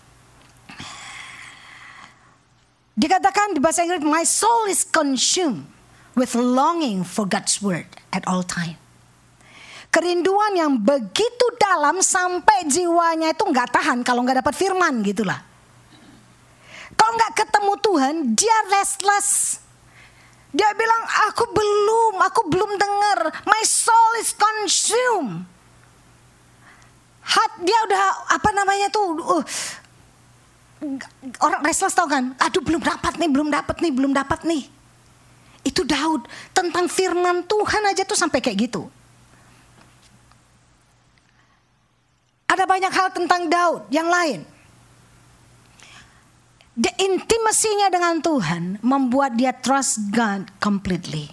Dikatakan di bahasa Inggris, my soul is consumed with longing for God's word at all time. Kerinduan yang begitu dalam sampai jiwanya itu nggak tahan kalau nggak dapat firman gitulah. Kalau nggak ketemu Tuhan, dia restless. Dia bilang, aku belum dengar. My soul is consumed. Dia udah orang restless tau kan? Aduh belum dapat nih. Itu Daud. Tentang firman Tuhan aja tuh sampai kayak gitu. Ada banyak hal tentang Daud yang lain. Intimasinya dengan Tuhan membuat dia trust God completely.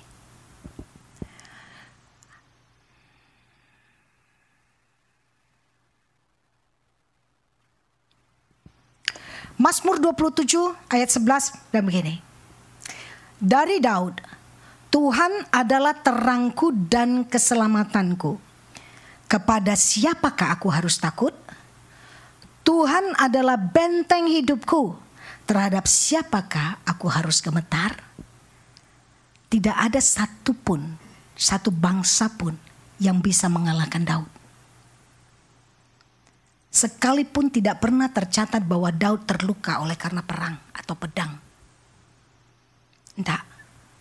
Mazmur 27 ayat 11 dan begini. Dari Daud, Tuhan adalah terangku dan keselamatanku. Kepada siapakah aku harus takut? Tuhan adalah benteng hidupku. Terhadap siapakah aku harus gemetar? Tidak ada satu bangsa pun yang bisa mengalahkan Daud. Sekalipun tidak pernah tercatat bahwa Daud terluka oleh karena perang atau pedang. Tidak.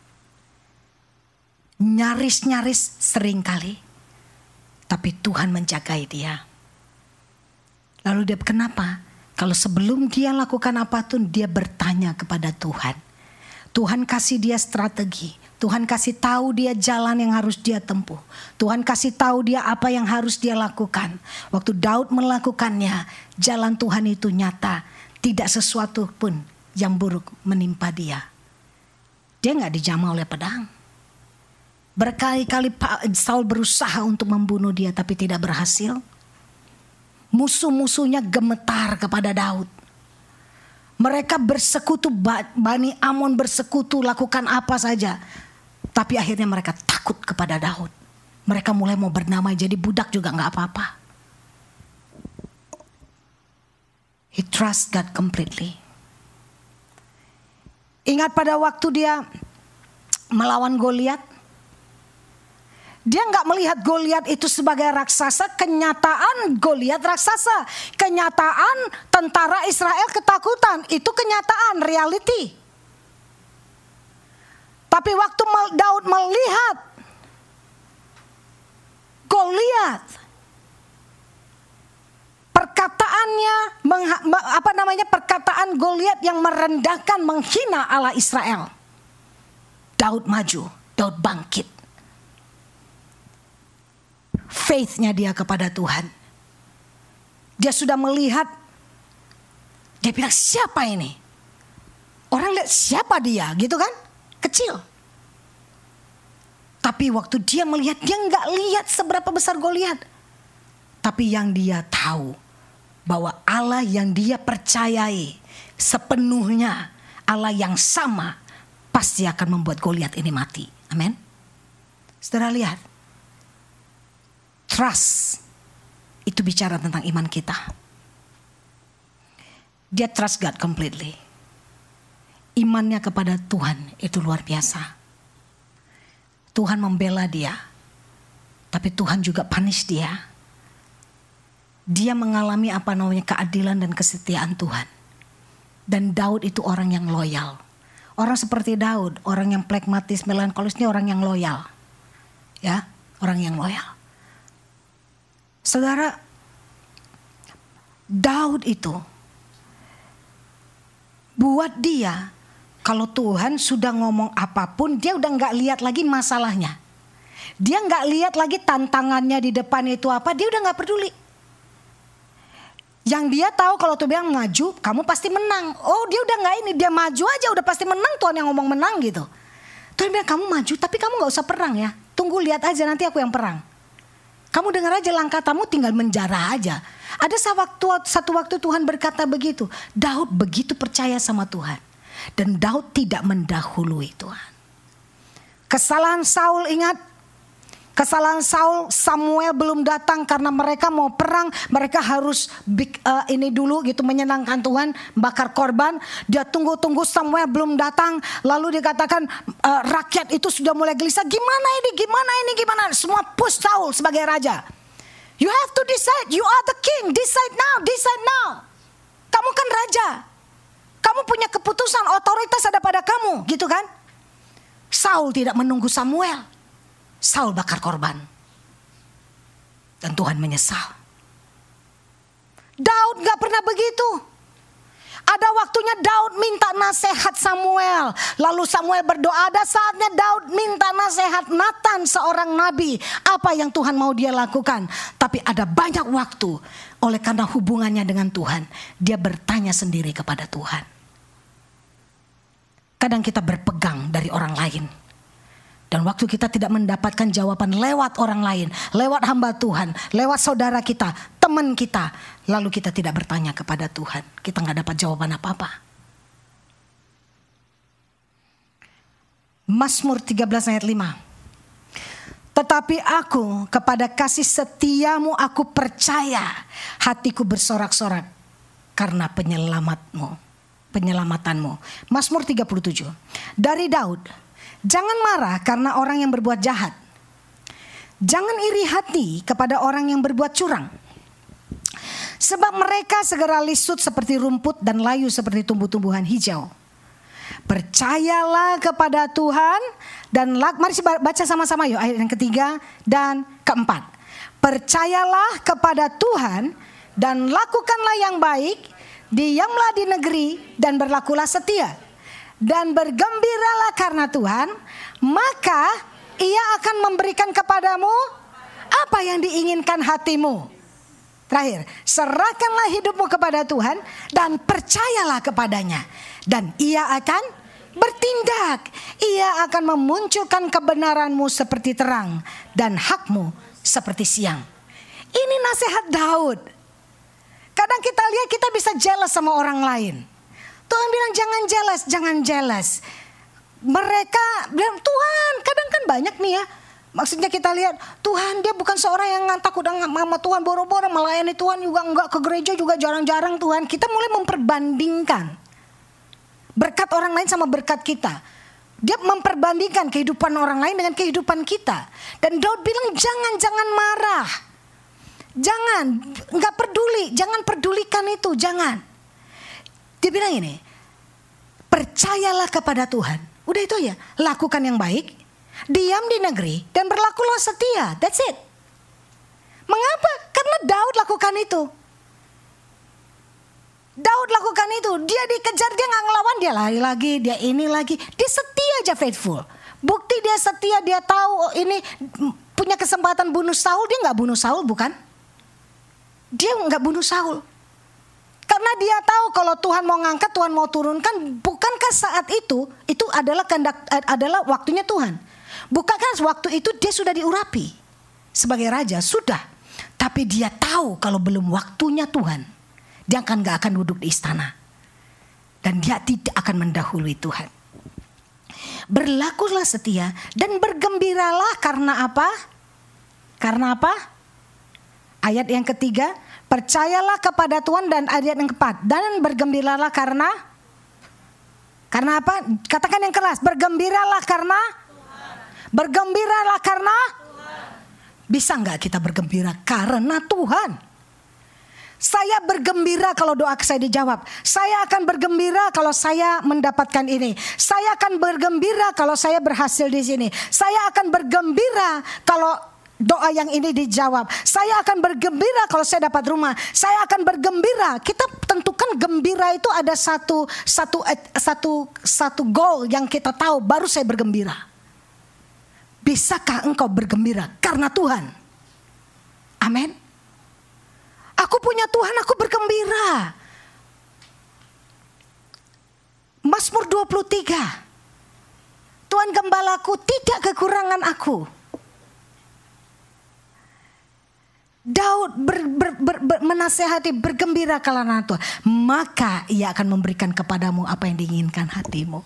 Nyaris-nyaris sering kali. Tapi Tuhan menjagai dia. Lalu dia kenapa? Kalau sebelum dia lakukan apapun, dia bertanya kepada Tuhan. Tuhan kasih dia strategi. Tuhan kasih tahu dia jalan yang harus dia tempuh. Tuhan kasih tahu dia apa yang harus dia lakukan. Waktu Daud melakukannya, jalan Tuhan itu nyata. Tidak sesuatu pun yang buruk menimpa dia. Dia gak dijamah oleh pedang. Berkali-kali Saul berusaha untuk membunuh dia tapi tidak berhasil. Musuh-musuhnya gemetar kepada Daud. Mereka bersekutu, Bani Amon bersekutu, lakukan apa saja. Tapi akhirnya mereka takut kepada Daud. Mereka mulai mau bernamai, jadi budak juga gak apa-apa. He trusts God completely. Ingat pada waktu dia melawan Goliat. Dia nggak melihat Goliat itu sebagai raksasa. Kenyataan Goliat raksasa. Kenyataan tentara Israel ketakutan. Itu kenyataan, reality. Tapi waktu Daud melihat Goliat, perkataan Goliat yang merendahkan, menghina Allah Israel. Daud maju, Daud bangkit. Faith-nya dia kepada Tuhan. Dia sudah melihat. Dia bilang siapa ini? Orang lihat siapa dia gitu kan? Kecil. Tapi waktu dia melihat, dia gak lihat seberapa besar Goliat. Tapi yang dia tahu, bahwa Allah yang dia percayai sepenuhnya, Allah yang sama, pasti akan membuat Goliat ini mati. Amin. Saudara lihat. Trust itu bicara tentang iman kita. Dia trust God completely. Imannya kepada Tuhan itu luar biasa. Tuhan membela dia. Tapi Tuhan juga punish dia. Dia mengalami apa namanya keadilan dan kesetiaan Tuhan. Dan Daud itu orang yang loyal. Orang seperti Daud, orang yang plekmatis, melankolis, ini orang yang loyal. Ya, orang yang loyal. Saudara, Daud itu buat dia, kalau Tuhan sudah ngomong apapun, dia udah gak lihat lagi masalahnya. Dia gak lihat lagi tantangannya di depan itu apa, dia udah gak peduli. Yang dia tahu kalau Tuhan bilang maju, kamu pasti menang. Oh, dia udah gak ini, dia maju aja udah pasti menang, Tuhan yang ngomong menang gitu. Tuhan bilang kamu maju tapi kamu gak usah perang ya. Tunggu lihat aja nanti aku yang perang. Kamu dengar aja langkah kamu tinggal menjarah aja. Ada satu waktu Tuhan berkata begitu. Daud begitu percaya sama Tuhan. Dan Daud tidak mendahului Tuhan. Kesalahan Saul, ingat. Kesalahan Saul, Samuel belum datang karena mereka mau perang. Mereka harus ini dulu gitu, menyenangkan Tuhan, bakar korban. Dia tunggu-tunggu Samuel belum datang. Lalu dikatakan rakyat itu sudah mulai gelisah. Gimana ini. Semua push Saul sebagai raja. You have to decide, you are the king. Decide now. Kamu kan raja. Kamu punya keputusan, otoritas ada pada kamu, gitu kan? Saul tidak menunggu Samuel. Saul bakar korban. Dan Tuhan menyesal. Daud gak pernah begitu. Ada waktunya Daud minta nasihat Samuel. Lalu Samuel berdoa. Ada saatnya Daud minta nasihat Nathan, seorang nabi. Apa yang Tuhan mau dia lakukan. Tapi ada banyak waktu. Oleh karena hubungannya dengan Tuhan, dia bertanya sendiri kepada Tuhan. Kadang kita berpegang dari orang lain. Dan waktu kita tidak mendapatkan jawaban lewat orang lain, lewat hamba Tuhan, lewat saudara kita, teman kita, lalu kita tidak bertanya kepada Tuhan, kita gak dapat jawaban apa-apa. Mazmur 13 ayat 5. Tetapi aku kepada kasih setiamu aku percaya, hatiku bersorak-sorak karena penyelamatanmu. Mazmur 37 dari Daud. Jangan marah karena orang yang berbuat jahat. Jangan iri hati kepada orang yang berbuat curang. Sebab mereka segera lisut seperti rumput dan layu seperti tumbuh-tumbuhan hijau. Percayalah kepada Tuhan dan mari baca sama-sama yuk ayat yang ketiga dan keempat. Percayalah kepada Tuhan dan lakukanlah yang baik, diamlah di negeri dan berlakulah setia. Dan bergembiralah karena Tuhan, maka Ia akan memberikan kepadamu apa yang diinginkan hatimu. Terakhir, serahkanlah hidupmu kepada Tuhan dan percayalah kepadanya. Dan Ia akan bertindak. Ia akan memunculkan kebenaranmu seperti terang dan hakmu seperti siang. Ini nasihat Daud. Kadang kita lihat kita bisa jealous sama orang lain. Tuhan bilang jangan jealous. Mereka bilang Tuhan, kadang kan banyak nih ya. Maksudnya kita lihat Tuhan dia bukan seorang yang takut sama Tuhan, boro-boro melayani Tuhan juga enggak, ke gereja juga jarang-jarang Tuhan. Kita mulai memperbandingkan berkat orang lain sama berkat kita. Dia memperbandingkan kehidupan orang lain dengan kehidupan kita. Dan Daud bilang jangan marah. Jangan, enggak peduli, jangan pedulikan itu, jangan. Dia bilang ini, percayalah kepada Tuhan. Udah itu aja, lakukan yang baik, diam di negeri dan berlakulah setia. That's it. Mengapa? Karena Daud lakukan itu. Daud lakukan itu. Dia dikejar, dia gak ngelawan, dia lari lagi, dia ini lagi. Dia setia aja, faithful. Bukti dia setia, dia tahu ini punya kesempatan bunuh Saul, dia gak bunuh Saul, bukan? Dia gak bunuh Saul. Karena dia tahu kalau Tuhan mau ngangkat, Tuhan mau turunkan, bukankah saat itu adalah waktunya Tuhan? Bukankah waktu itu dia sudah diurapi sebagai raja? Sudah. Tapi dia tahu kalau belum waktunya Tuhan, dia gak akan duduk di istana. Dan dia tidak akan mendahului Tuhan. Berlakulah setia dan bergembiralah karena apa? Karena apa? Ayat yang ketiga, percayalah kepada Tuhan, dan ayat yang keempat, dan bergembiralah karena apa? Katakan yang keras, bergembiralah karena Tuhan. Bergembiralah karena Tuhan. Bisa nggak kita bergembira karena Tuhan? Saya bergembira kalau doa saya dijawab. Saya akan bergembira kalau saya mendapatkan ini. Saya akan bergembira kalau saya berhasil di sini. Saya akan bergembira kalau doa yang ini dijawab. Saya akan bergembira kalau saya dapat rumah. Saya akan bergembira. Kita tentukan gembira itu ada satu goal yang kita tahu, baru saya bergembira. Bisakah engkau bergembira karena Tuhan? Amin. Aku punya Tuhan, aku bergembira. Mazmur 23. Tuhan gembalaku, tidak kekurangan aku. Daud menasehati, bergembira karena Tuhan, maka ia akan memberikan kepadamu apa yang diinginkan hatimu.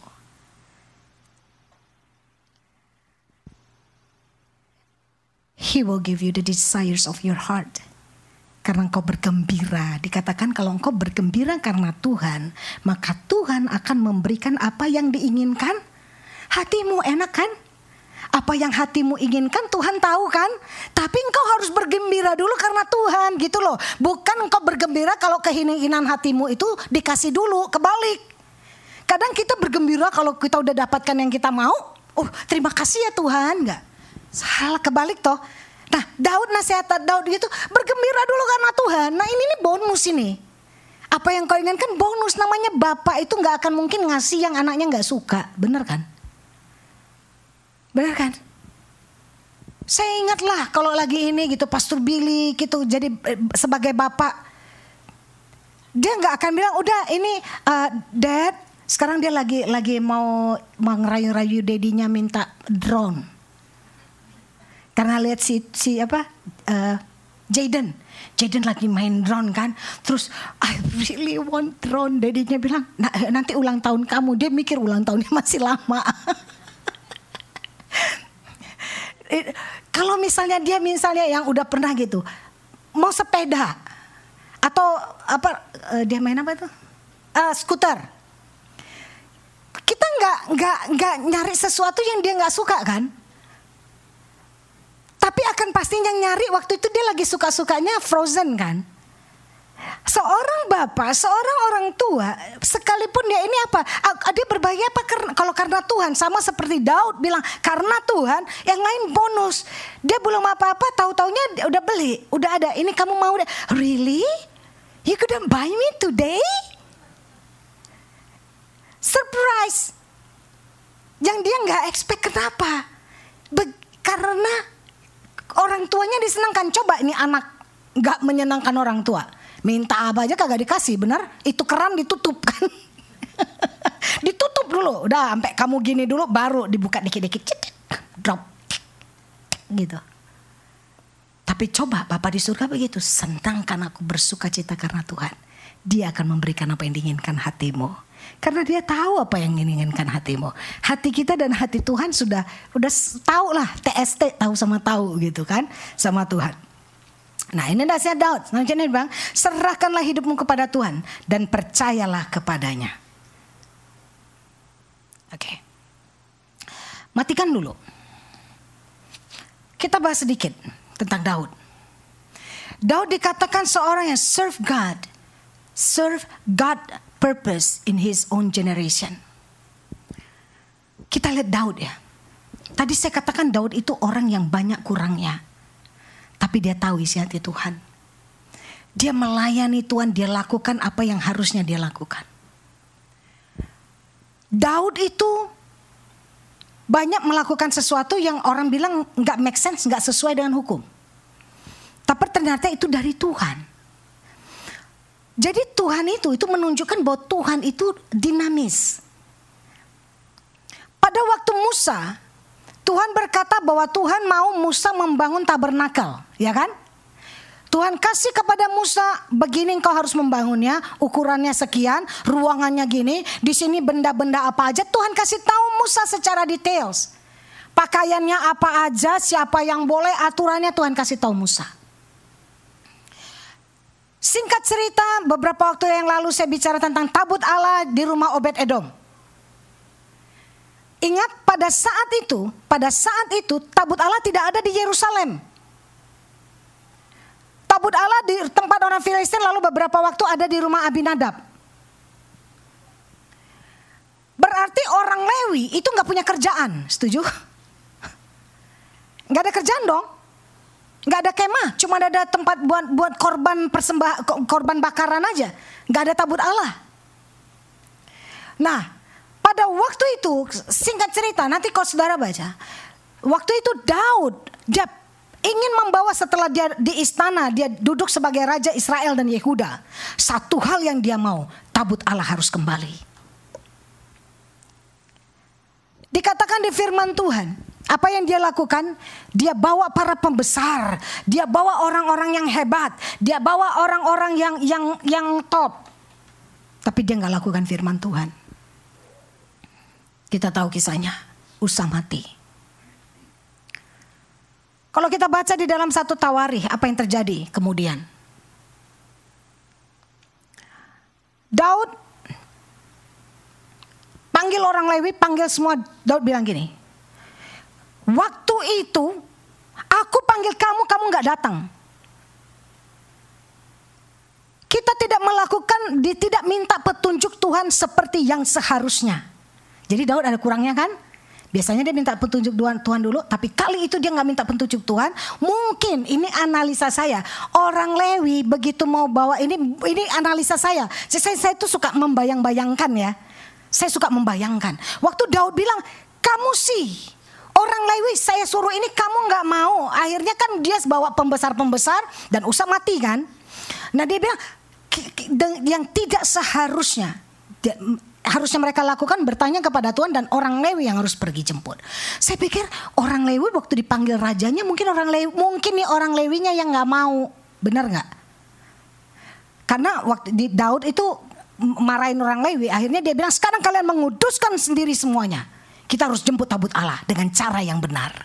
He will give you the desires of your heart. Karena engkau bergembira. Dikatakan kalau engkau bergembira karena Tuhan, maka Tuhan akan memberikan apa yang diinginkan hatimu. Enak kan? Apa yang hatimu inginkan Tuhan tahu kan? Tapi engkau harus bergembira dulu karena Tuhan gitu loh. Bukan engkau bergembira kalau keinginan hatimu itu dikasih dulu. Kebalik. Kadang kita bergembira kalau kita udah dapatkan yang kita mau. Oh, terima kasih ya Tuhan. Enggak. Salah, kebalik toh. Nah, Daud, nasihat Daud gitu, bergembira dulu karena Tuhan. Nah, ini bonus ini. Apa yang kau inginkan bonus, namanya bapak itu gak akan mungkin ngasih yang anaknya gak suka. Bener kan? Bener kan? Saya ingatlah kalau lagi ini gitu, Pastor Billy gitu, jadi sebagai bapak, dia gak akan bilang, udah ini Dad, sekarang dia lagi mau ngerayu-rayu dedinya minta drone. Karena lihat si Jaden lagi main drone kan. Terus I really want drone. Dedinya bilang, nah, nanti ulang tahun kamu. Dia mikir ulang tahunnya masih lama. Kalau misalnya dia yang udah pernah gitu, mau sepeda atau dia main apa itu? Skuter. Kita nggak nyari sesuatu yang dia nggak suka kan? Tapi akan pastinya nyari waktu itu dia lagi suka-sukanya Frozen kan. Seorang bapak, seorang orang tua, sekalipun dia ini apa? Dia berbagi apa kalau karena Tuhan. Sama seperti Daud bilang, karena Tuhan, yang lain bonus. Dia belum apa-apa, tahu-taunya udah beli. Udah ada, ini kamu mau deh. Really? You couldn't buy me today? Surprise. Yang dia gak expect, kenapa? Karena orang tuanya disenangkan. Coba ini anak gak menyenangkan orang tua, minta apa aja kagak dikasih, benar? Itu keran ditutup kan. Ditutup dulu, udah sampai kamu gini dulu baru dibuka dikit-dikit, drop gitu. Tapi coba Bapa di surga begitu, senangkan aku, bersuka cita karena Tuhan. Dia akan memberikan apa yang diinginkan hatimu. Karena dia tahu apa yang diinginkan hatimu. Hati kita dan hati Tuhan sudah tahu lah, TST, tahu sama tahu gitu kan, sama Tuhan. Nah, ini nasihat Daud. Selanjutnya Bang, serahkanlah hidupmu kepada Tuhan dan percayalah kepadanya. Oke. Matikan dulu. Kita bahas sedikit tentang Daud. Daud dikatakan seorang yang serve God purpose in his own generation. Kita lihat Daud ya. Tadi saya katakan Daud itu orang yang banyak kurangnya. Tapi dia tahu isi hati Tuhan. Dia melayani Tuhan, dia lakukan apa yang harusnya dia lakukan. Daud itu banyak melakukan sesuatu yang orang bilang gak make sense, gak sesuai dengan hukum. Tapi ternyata itu dari Tuhan. Jadi Tuhan itu menunjukkan bahwa Tuhan itu dinamis. Pada waktu Musa, Tuhan berkata bahwa Tuhan mau Musa membangun tabernakel, ya kan? Tuhan kasih kepada Musa, begini engkau harus membangunnya, ukurannya sekian, ruangannya gini, di sini benda-benda apa aja. Tuhan kasih tahu Musa secara details. Pakaiannya apa aja, siapa yang boleh, aturannya Tuhan kasih tahu Musa. Singkat cerita, beberapa waktu yang lalu saya bicara tentang tabut Allah di rumah Obed Edom. Ingat pada saat itu tabut Allah tidak ada di Yerusalem. tabut Allah di tempat orang Filistin, lalu beberapa waktu ada di rumah Abinadab. Berarti orang Lewi itu gak punya kerjaan, setuju? Gak ada kerjaan dong. Gak ada kemah, cuma ada tempat buat korban bakaran aja. Gak ada tabut Allah. Nah, pada waktu itu, singkat cerita, nanti kalau saudara baca, waktu itu Daud, dia ingin membawa, setelah dia di istana, dia duduk sebagai raja Israel dan Yehuda. Satu hal yang dia mau, tabut Allah harus kembali. Dikatakan di firman Tuhan, apa yang dia lakukan? Dia bawa para pembesar, dia bawa orang-orang yang hebat, dia bawa orang-orang yang top. Tapi dia gak lakukan firman Tuhan. Kita tahu kisahnya, Usa mati. Kalau kita baca di dalam 1 Tawarikh, apa yang terjadi kemudian? Daud panggil orang Lewi, panggil semua. Daud bilang gini, waktu itu aku panggil kamu, kamu gak datang. Kita tidak melakukan, tidak minta petunjuk Tuhan seperti yang seharusnya. Jadi Daud ada kurangnya kan? Biasanya dia minta petunjuk Tuhan dulu, tapi kali itu dia gak minta petunjuk Tuhan. Mungkin ini analisa saya, orang Lewi begitu mau bawa ini analisa saya. Saya tuh suka membayang-bayangkan ya. Saya suka membayangkan. Waktu Daud bilang, kamu sih orang Lewi saya suruh ini, kamu gak mau. Akhirnya kan dia bawa pembesar-pembesar dan Usa mati kan. Nah dia bilang, yang tidak seharusnya, harusnya mereka lakukan bertanya kepada Tuhan, dan orang Lewi yang harus pergi jemput. Saya pikir orang Lewi waktu dipanggil rajanya, mungkin nih orang Lewinya yang gak mau. Benar gak? Karena waktu di Daud itu marahin orang Lewi, akhirnya dia bilang, sekarang kalian menguduskan sendiri semuanya. Kita harus jemput tabut Allah dengan cara yang benar.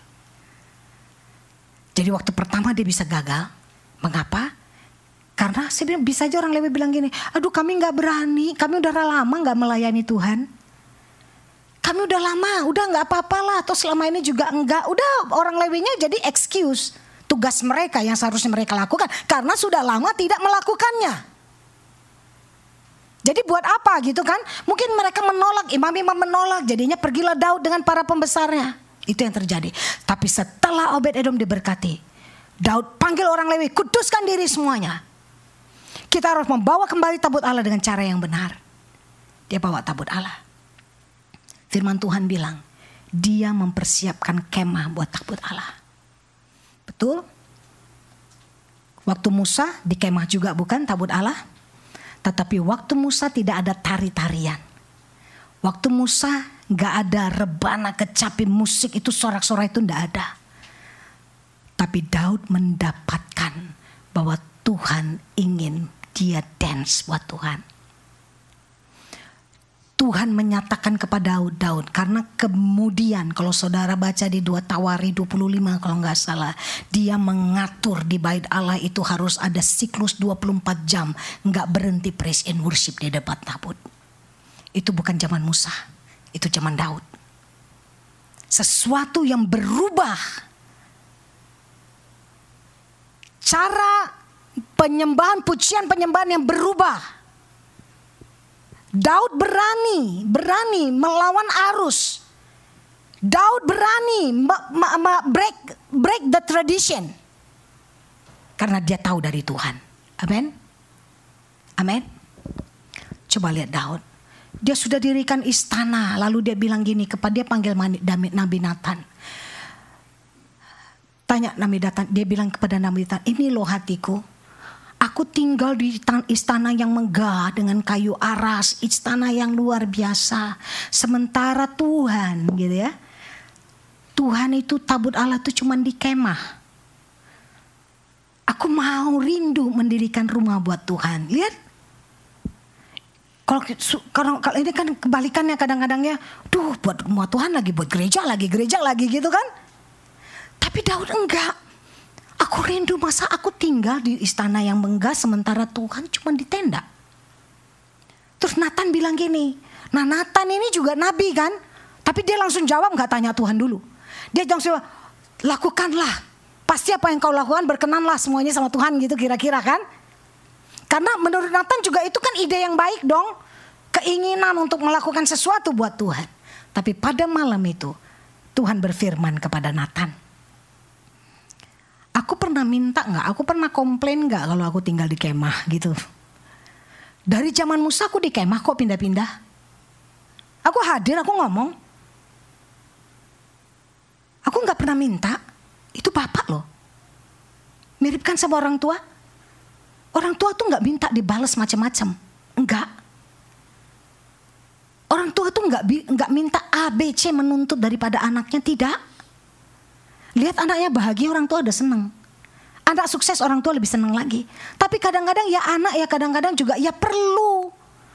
Jadi waktu pertama dia bisa gagal. Mengapa? Karena sebenarnya bisa aja orang Lewi bilang gini, aduh kami gak berani, kami udah lama gak melayani Tuhan. Kami udah lama, udah gak apa-apa lah, atau selama ini juga enggak. Udah, orang Lewinya jadi excuse tugas mereka yang seharusnya mereka lakukan, karena sudah lama tidak melakukannya. Jadi buat apa gitu kan? Mungkin mereka menolak, imam-imam menolak, jadinya pergilah Daud dengan para pembesarnya. Itu yang terjadi. Tapi setelah Obed-Edom diberkati, Daud panggil orang Lewi, kuduskan diri semuanya. Kita harus membawa kembali tabut Allah dengan cara yang benar. Dia bawa tabut Allah. Firman Tuhan bilang, dia mempersiapkan kemah buat tabut Allah. Betul? Waktu Musa di kemah juga bukan tabut Allah. Tetapi waktu Musa tidak ada tari-tarian. Waktu Musa gak ada rebana, kecapi, musik itu, sorak-sorak itu gak ada. Tapi Daud mendapatkan bahwa Tuhan ingin dia dance buat Tuhan. Tuhan menyatakan kepada Daud, karena kemudian kalau saudara baca di 2 Tawarikh 25 kalau gak salah, dia mengatur di bait Allah itu harus ada siklus 24 jam, gak berhenti praise and worship di depan tabut. Itu bukan zaman Musa, itu zaman Daud. Sesuatu yang berubah. Cara penyembahan, pujian penyembahan yang berubah. Daud berani melawan arus. Daud berani break the tradition. Karena dia tahu dari Tuhan. Amin. Amin. Coba lihat Daud. Dia sudah dirikan istana. Lalu dia bilang gini, dia panggil Nabi Nathan. Tanya Nabi Nathan, dia bilang kepada Nabi Nathan, ini loh hatiku. Aku tinggal di istana yang megah dengan kayu aras, istana yang luar biasa. Sementara Tuhan, gitu ya, Tuhan itu tabut Allah itu cuma di kemah. Aku mau rindu mendirikan rumah buat Tuhan. Lihat, kalau ini kan kebalikannya kadang-kadang ya, buat rumah Tuhan lagi, buat gereja lagi gitu kan. Tapi Daud enggak. Aku rindu, masa aku tinggal di istana yang megah sementara Tuhan cuma di tenda. Terus Nathan bilang gini. Nah Nathan ini juga nabi kan. Tapi dia langsung jawab, gak tanya Tuhan dulu. Dia langsung, lakukanlah Pasti apa yang kau lakukan berkenanlah semuanya sama Tuhan gitu kira-kira kan. Karena menurut Nathan juga itu kan ide yang baik dong. Keinginan untuk melakukan sesuatu buat Tuhan. Tapi pada malam itu Tuhan berfirman kepada Nathan. Aku pernah minta gak? Aku pernah komplain gak kalau aku tinggal di kemah gitu? Dari zaman Musa aku di kemah kok pindah-pindah. Aku hadir, aku ngomong. Aku gak pernah minta. Itu bapak loh. Mirip kan sama orang tua? Orang tua tuh gak minta dibalas macam-macam. Enggak. Orang tua tuh nggak minta A, B, C menuntut daripada anaknya, tidak. Lihat anaknya bahagia, orang tua udah seneng. Anak sukses, orang tua lebih seneng lagi. Tapi kadang-kadang ya anak ya kadang-kadang juga ya perlu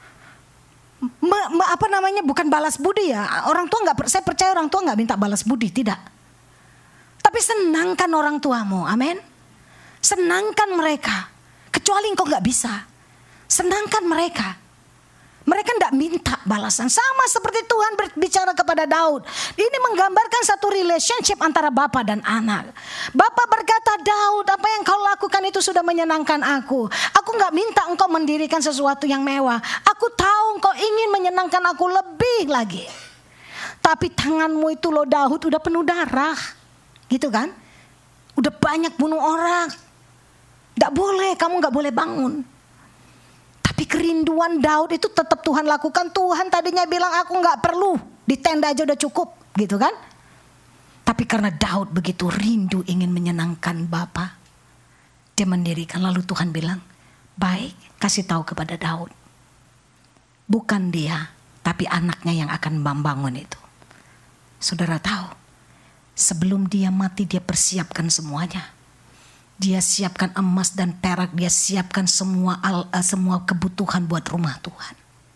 bukan balas budi ya. Orang tua nggak, saya percaya orang tua nggak minta balas budi, tidak. Tapi senangkan orang tuamu, amin. Senangkan mereka. Kecuali engkau nggak bisa, senangkan mereka. Mereka tidak minta balasan. Sama seperti Tuhan berbicara kepada Daud. Ini menggambarkan satu relationship antara bapa dan anak. Bapa berkata, Daud, apa yang kau lakukan itu sudah menyenangkan aku. Aku gak minta engkau mendirikan sesuatu yang mewah. Aku tahu engkau ingin menyenangkan aku lebih lagi. Tapi tanganmu itu loh Daud udah penuh darah. Gitu kan. Udah banyak bunuh orang. Gak boleh, kamu gak boleh bangun. Tapi kerinduan Daud itu tetap Tuhan lakukan. Tuhan tadinya bilang aku gak perlu, di tenda aja udah cukup gitu kan. Tapi karena Daud begitu rindu ingin menyenangkan Bapa, dia mendirikan. Lalu Tuhan bilang, baik, kasih tahu kepada Daud. Bukan dia, tapi anaknya yang akan membangun itu. Saudara tahu, sebelum dia mati dia persiapkan semuanya. Dia siapkan emas dan perak, dia siapkan semua kebutuhan buat rumah Tuhan.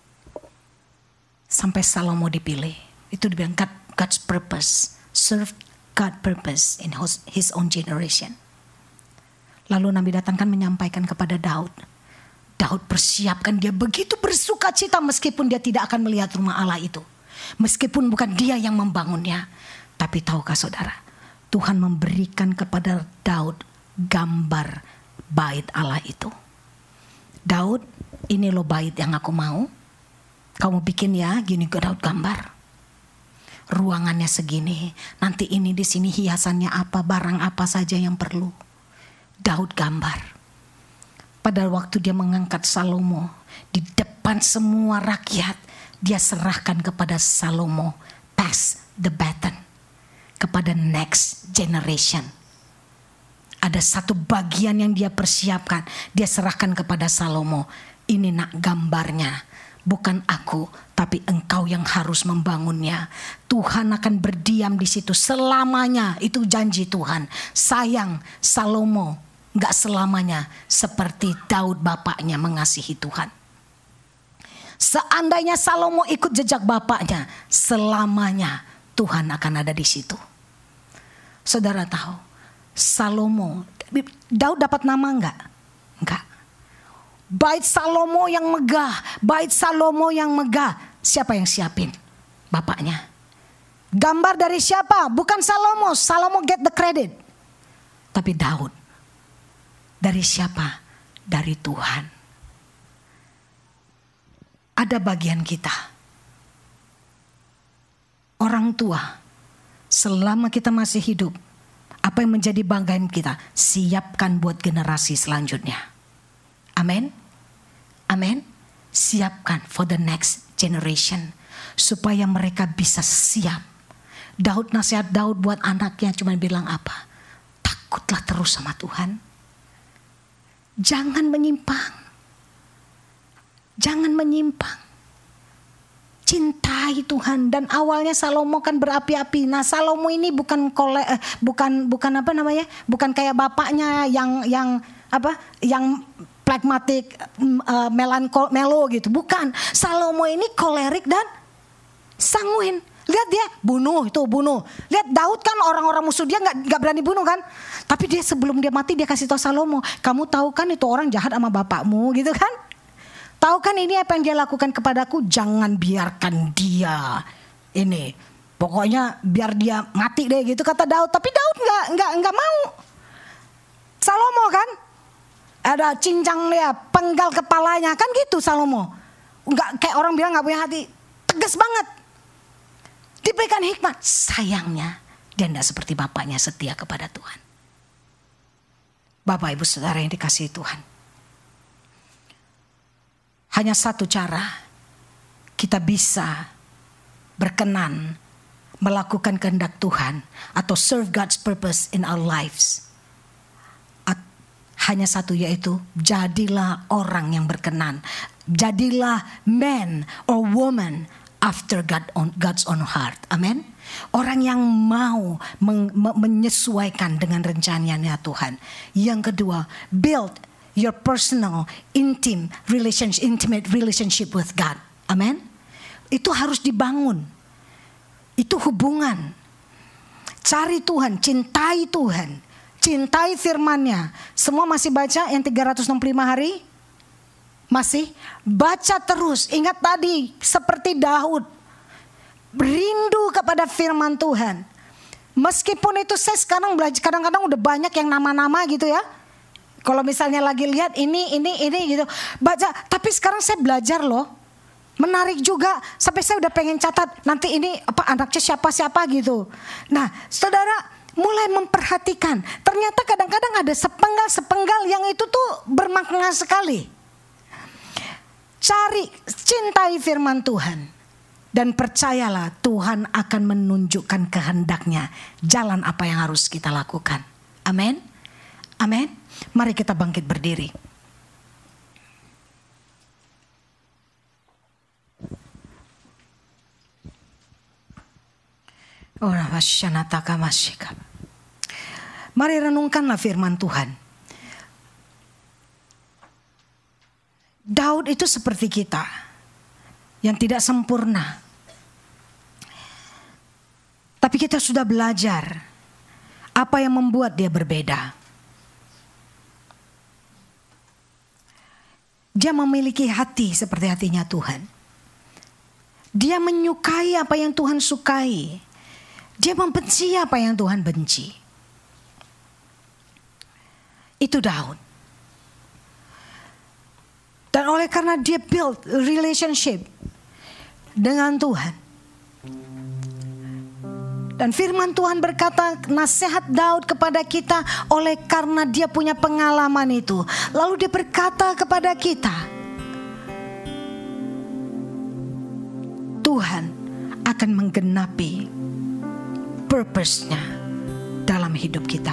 Sampai Salomo dipilih, itu dibilang God's purpose, serve God purpose in his own generation. Lalu Nabi datang kan menyampaikan kepada Daud. Daud persiapkan, dia begitu bersuka cita meskipun dia tidak akan melihat rumah Allah itu. Meskipun bukan dia yang membangunnya. Tapi tahukah saudara, Tuhan memberikan kepada Daud gambar bait Allah itu. Daud, ini loh bait yang aku mau. Kamu bikin ya, gini ke Daud gambar. Ruangannya segini, nanti ini di sini hiasannya apa, barang apa saja yang perlu. Daud gambar. Pada waktu dia mengangkat Salomo di depan semua rakyat, dia serahkan kepada Salomo, pass the baton kepada next generation. Ada satu bagian yang dia persiapkan, dia serahkan kepada Salomo. Ini nak gambarnya, bukan aku, tapi engkau yang harus membangunnya. Tuhan akan berdiam di situ selamanya, itu janji Tuhan. Sayang, Salomo gak selamanya seperti Daud bapaknya mengasihi Tuhan. Seandainya Salomo ikut jejak bapaknya, selamanya Tuhan akan ada di situ. Saudara tahu, Salomo, Daud dapat nama enggak? Enggak. Bait Salomo yang megah, bait Salomo yang megah. Siapa yang siapin? Bapaknya. Gambar dari siapa? Bukan Salomo. Salomo get the credit. Tapi Daud. Dari siapa? Dari Tuhan. Ada bagian kita. Orang tua, selama kita masih hidup, apa yang menjadi banggaan kita, siapkan buat generasi selanjutnya. Amin. Amin. Siapkan for the next generation, supaya mereka bisa siap. Daud, nasihat Daud buat anaknya cuma bilang apa? Takutlah terus sama Tuhan. Jangan menyimpang. Jangan menyimpang. Cintai Tuhan. Dan awalnya Salomo kan berapi-api. Nah, Salomo ini bukan bukan kayak bapaknya yang pragmatik, melo gitu. Bukan. Salomo ini kolerik dan sanguin. Lihat dia bunuh. Lihat Daud kan orang-orang musuh dia nggak berani bunuh kan. Tapi dia sebelum dia mati dia kasih tahu Salomo, kamu tahu kan itu orang jahat sama bapakmu gitu kan. Tahu kan ini apa yang dia lakukan kepadaku? Jangan biarkan dia ini. Pokoknya biar dia mati deh gitu kata Daud. Tapi Daud nggak mau. Salomo kan, ada cincang dia, penggal kepalanya, kan gitu Salomo. Enggak kayak orang bilang nggak punya hati, tegas banget. Diberikan hikmat, sayangnya dia tidak seperti bapaknya, setia kepada Tuhan. Bapak ibu saudara yang dikasihi Tuhan, hanya satu cara kita bisa berkenan melakukan kehendak Tuhan atau serve God's purpose in our lives. Hanya satu, yaitu jadilah orang yang berkenan. Jadilah man or woman after God's own heart. Amin. Orang yang mau menyesuaikan dengan rencananya Tuhan. Yang kedua, build your personal intimate relationship with God. Amin. Itu harus dibangun. Itu hubungan. Cari Tuhan, cintai Tuhan. Cintai firman-Nya. Semua masih baca yang 365 hari? Masih? Baca terus. Ingat tadi seperti Daud. Rindu kepada firman Tuhan. Meskipun itu saya sekarang belajar, kadang-kadang udah banyak yang nama-nama gitu ya. Kalau misalnya lagi lihat ini gitu. Baca, tapi sekarang saya belajar loh. Menarik juga, sampai saya udah pengen catat nanti ini apa anaknya siapa gitu. Nah, saudara mulai memperhatikan. Ternyata kadang-kadang ada sepenggal yang itu tuh bermakna sekali. Cintai firman Tuhan. Dan percayalah Tuhan akan menunjukkan kehendak-Nya. Jalan apa yang harus kita lakukan. Amin. Amin. Mari kita bangkit berdiri. Mari renungkanlah firman Tuhan. Daud itu seperti kita, yang tidak sempurna. Tapi kita sudah belajar apa yang membuat dia berbeda. Dia memiliki hati seperti hatinya Tuhan. Dia menyukai apa yang Tuhan sukai. Dia membenci apa yang Tuhan benci. Itu Daud. Dan oleh karena dia build relationship dengan Tuhan. Dan firman Tuhan berkata, nasihat Daud kepada kita oleh karena dia punya pengalaman itu. Lalu dia berkata kepada kita, Tuhan akan menggenapi purpose-nya dalam hidup kita.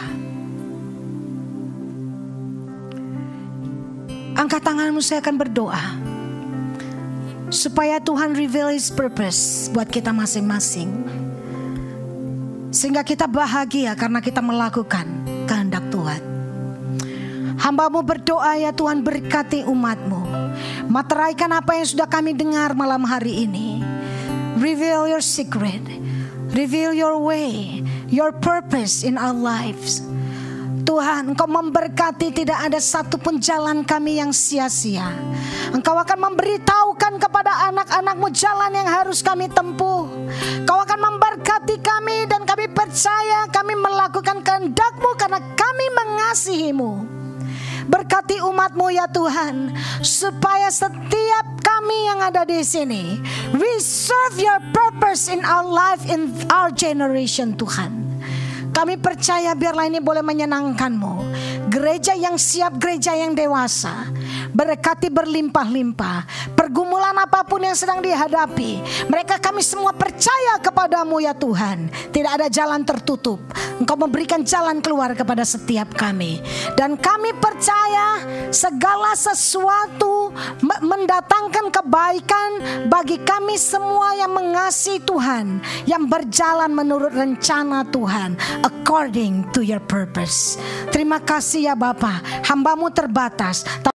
Angkat tanganmu, saya akan berdoa supaya Tuhan reveal His purpose buat kita masing-masing, sehingga kita bahagia karena kita melakukan kehendak Tuhan. Hamba-Mu berdoa, ya Tuhan, berkati umat-Mu. Materaikan apa yang sudah kami dengar malam hari ini. Reveal your secret. Reveal your way, your purpose in our lives. Tuhan, Engkau memberkati, tidak ada satupun jalan kami yang sia-sia. Engkau akan memberitahukan kepada anak-anak-Mu jalan yang harus kami tempuh. Engkau akan memberkati kami dan kami percaya kami melakukan kehendak-Mu karena kami mengasihi-Mu. Berkati umat-Mu ya Tuhan, supaya setiap kami yang ada di sini, we serve your purpose in our life, in our generation Tuhan. Kami percaya biarlah ini boleh menyenangkan-Mu. Gereja yang siap, gereja yang dewasa, berkati berlimpah-limpah. Pergumulan apapun yang sedang dihadapi, mereka kami semua percaya kepada-Mu ya Tuhan. Tidak ada jalan tertutup. Engkau memberikan jalan keluar kepada setiap kami. Dan kami percaya segala sesuatu mendatangkan kebaikan bagi kami semua yang mengasihi Tuhan, yang berjalan menurut rencana Tuhan, according to your purpose. Terima kasih ya Bapa, hamba-Mu terbatas.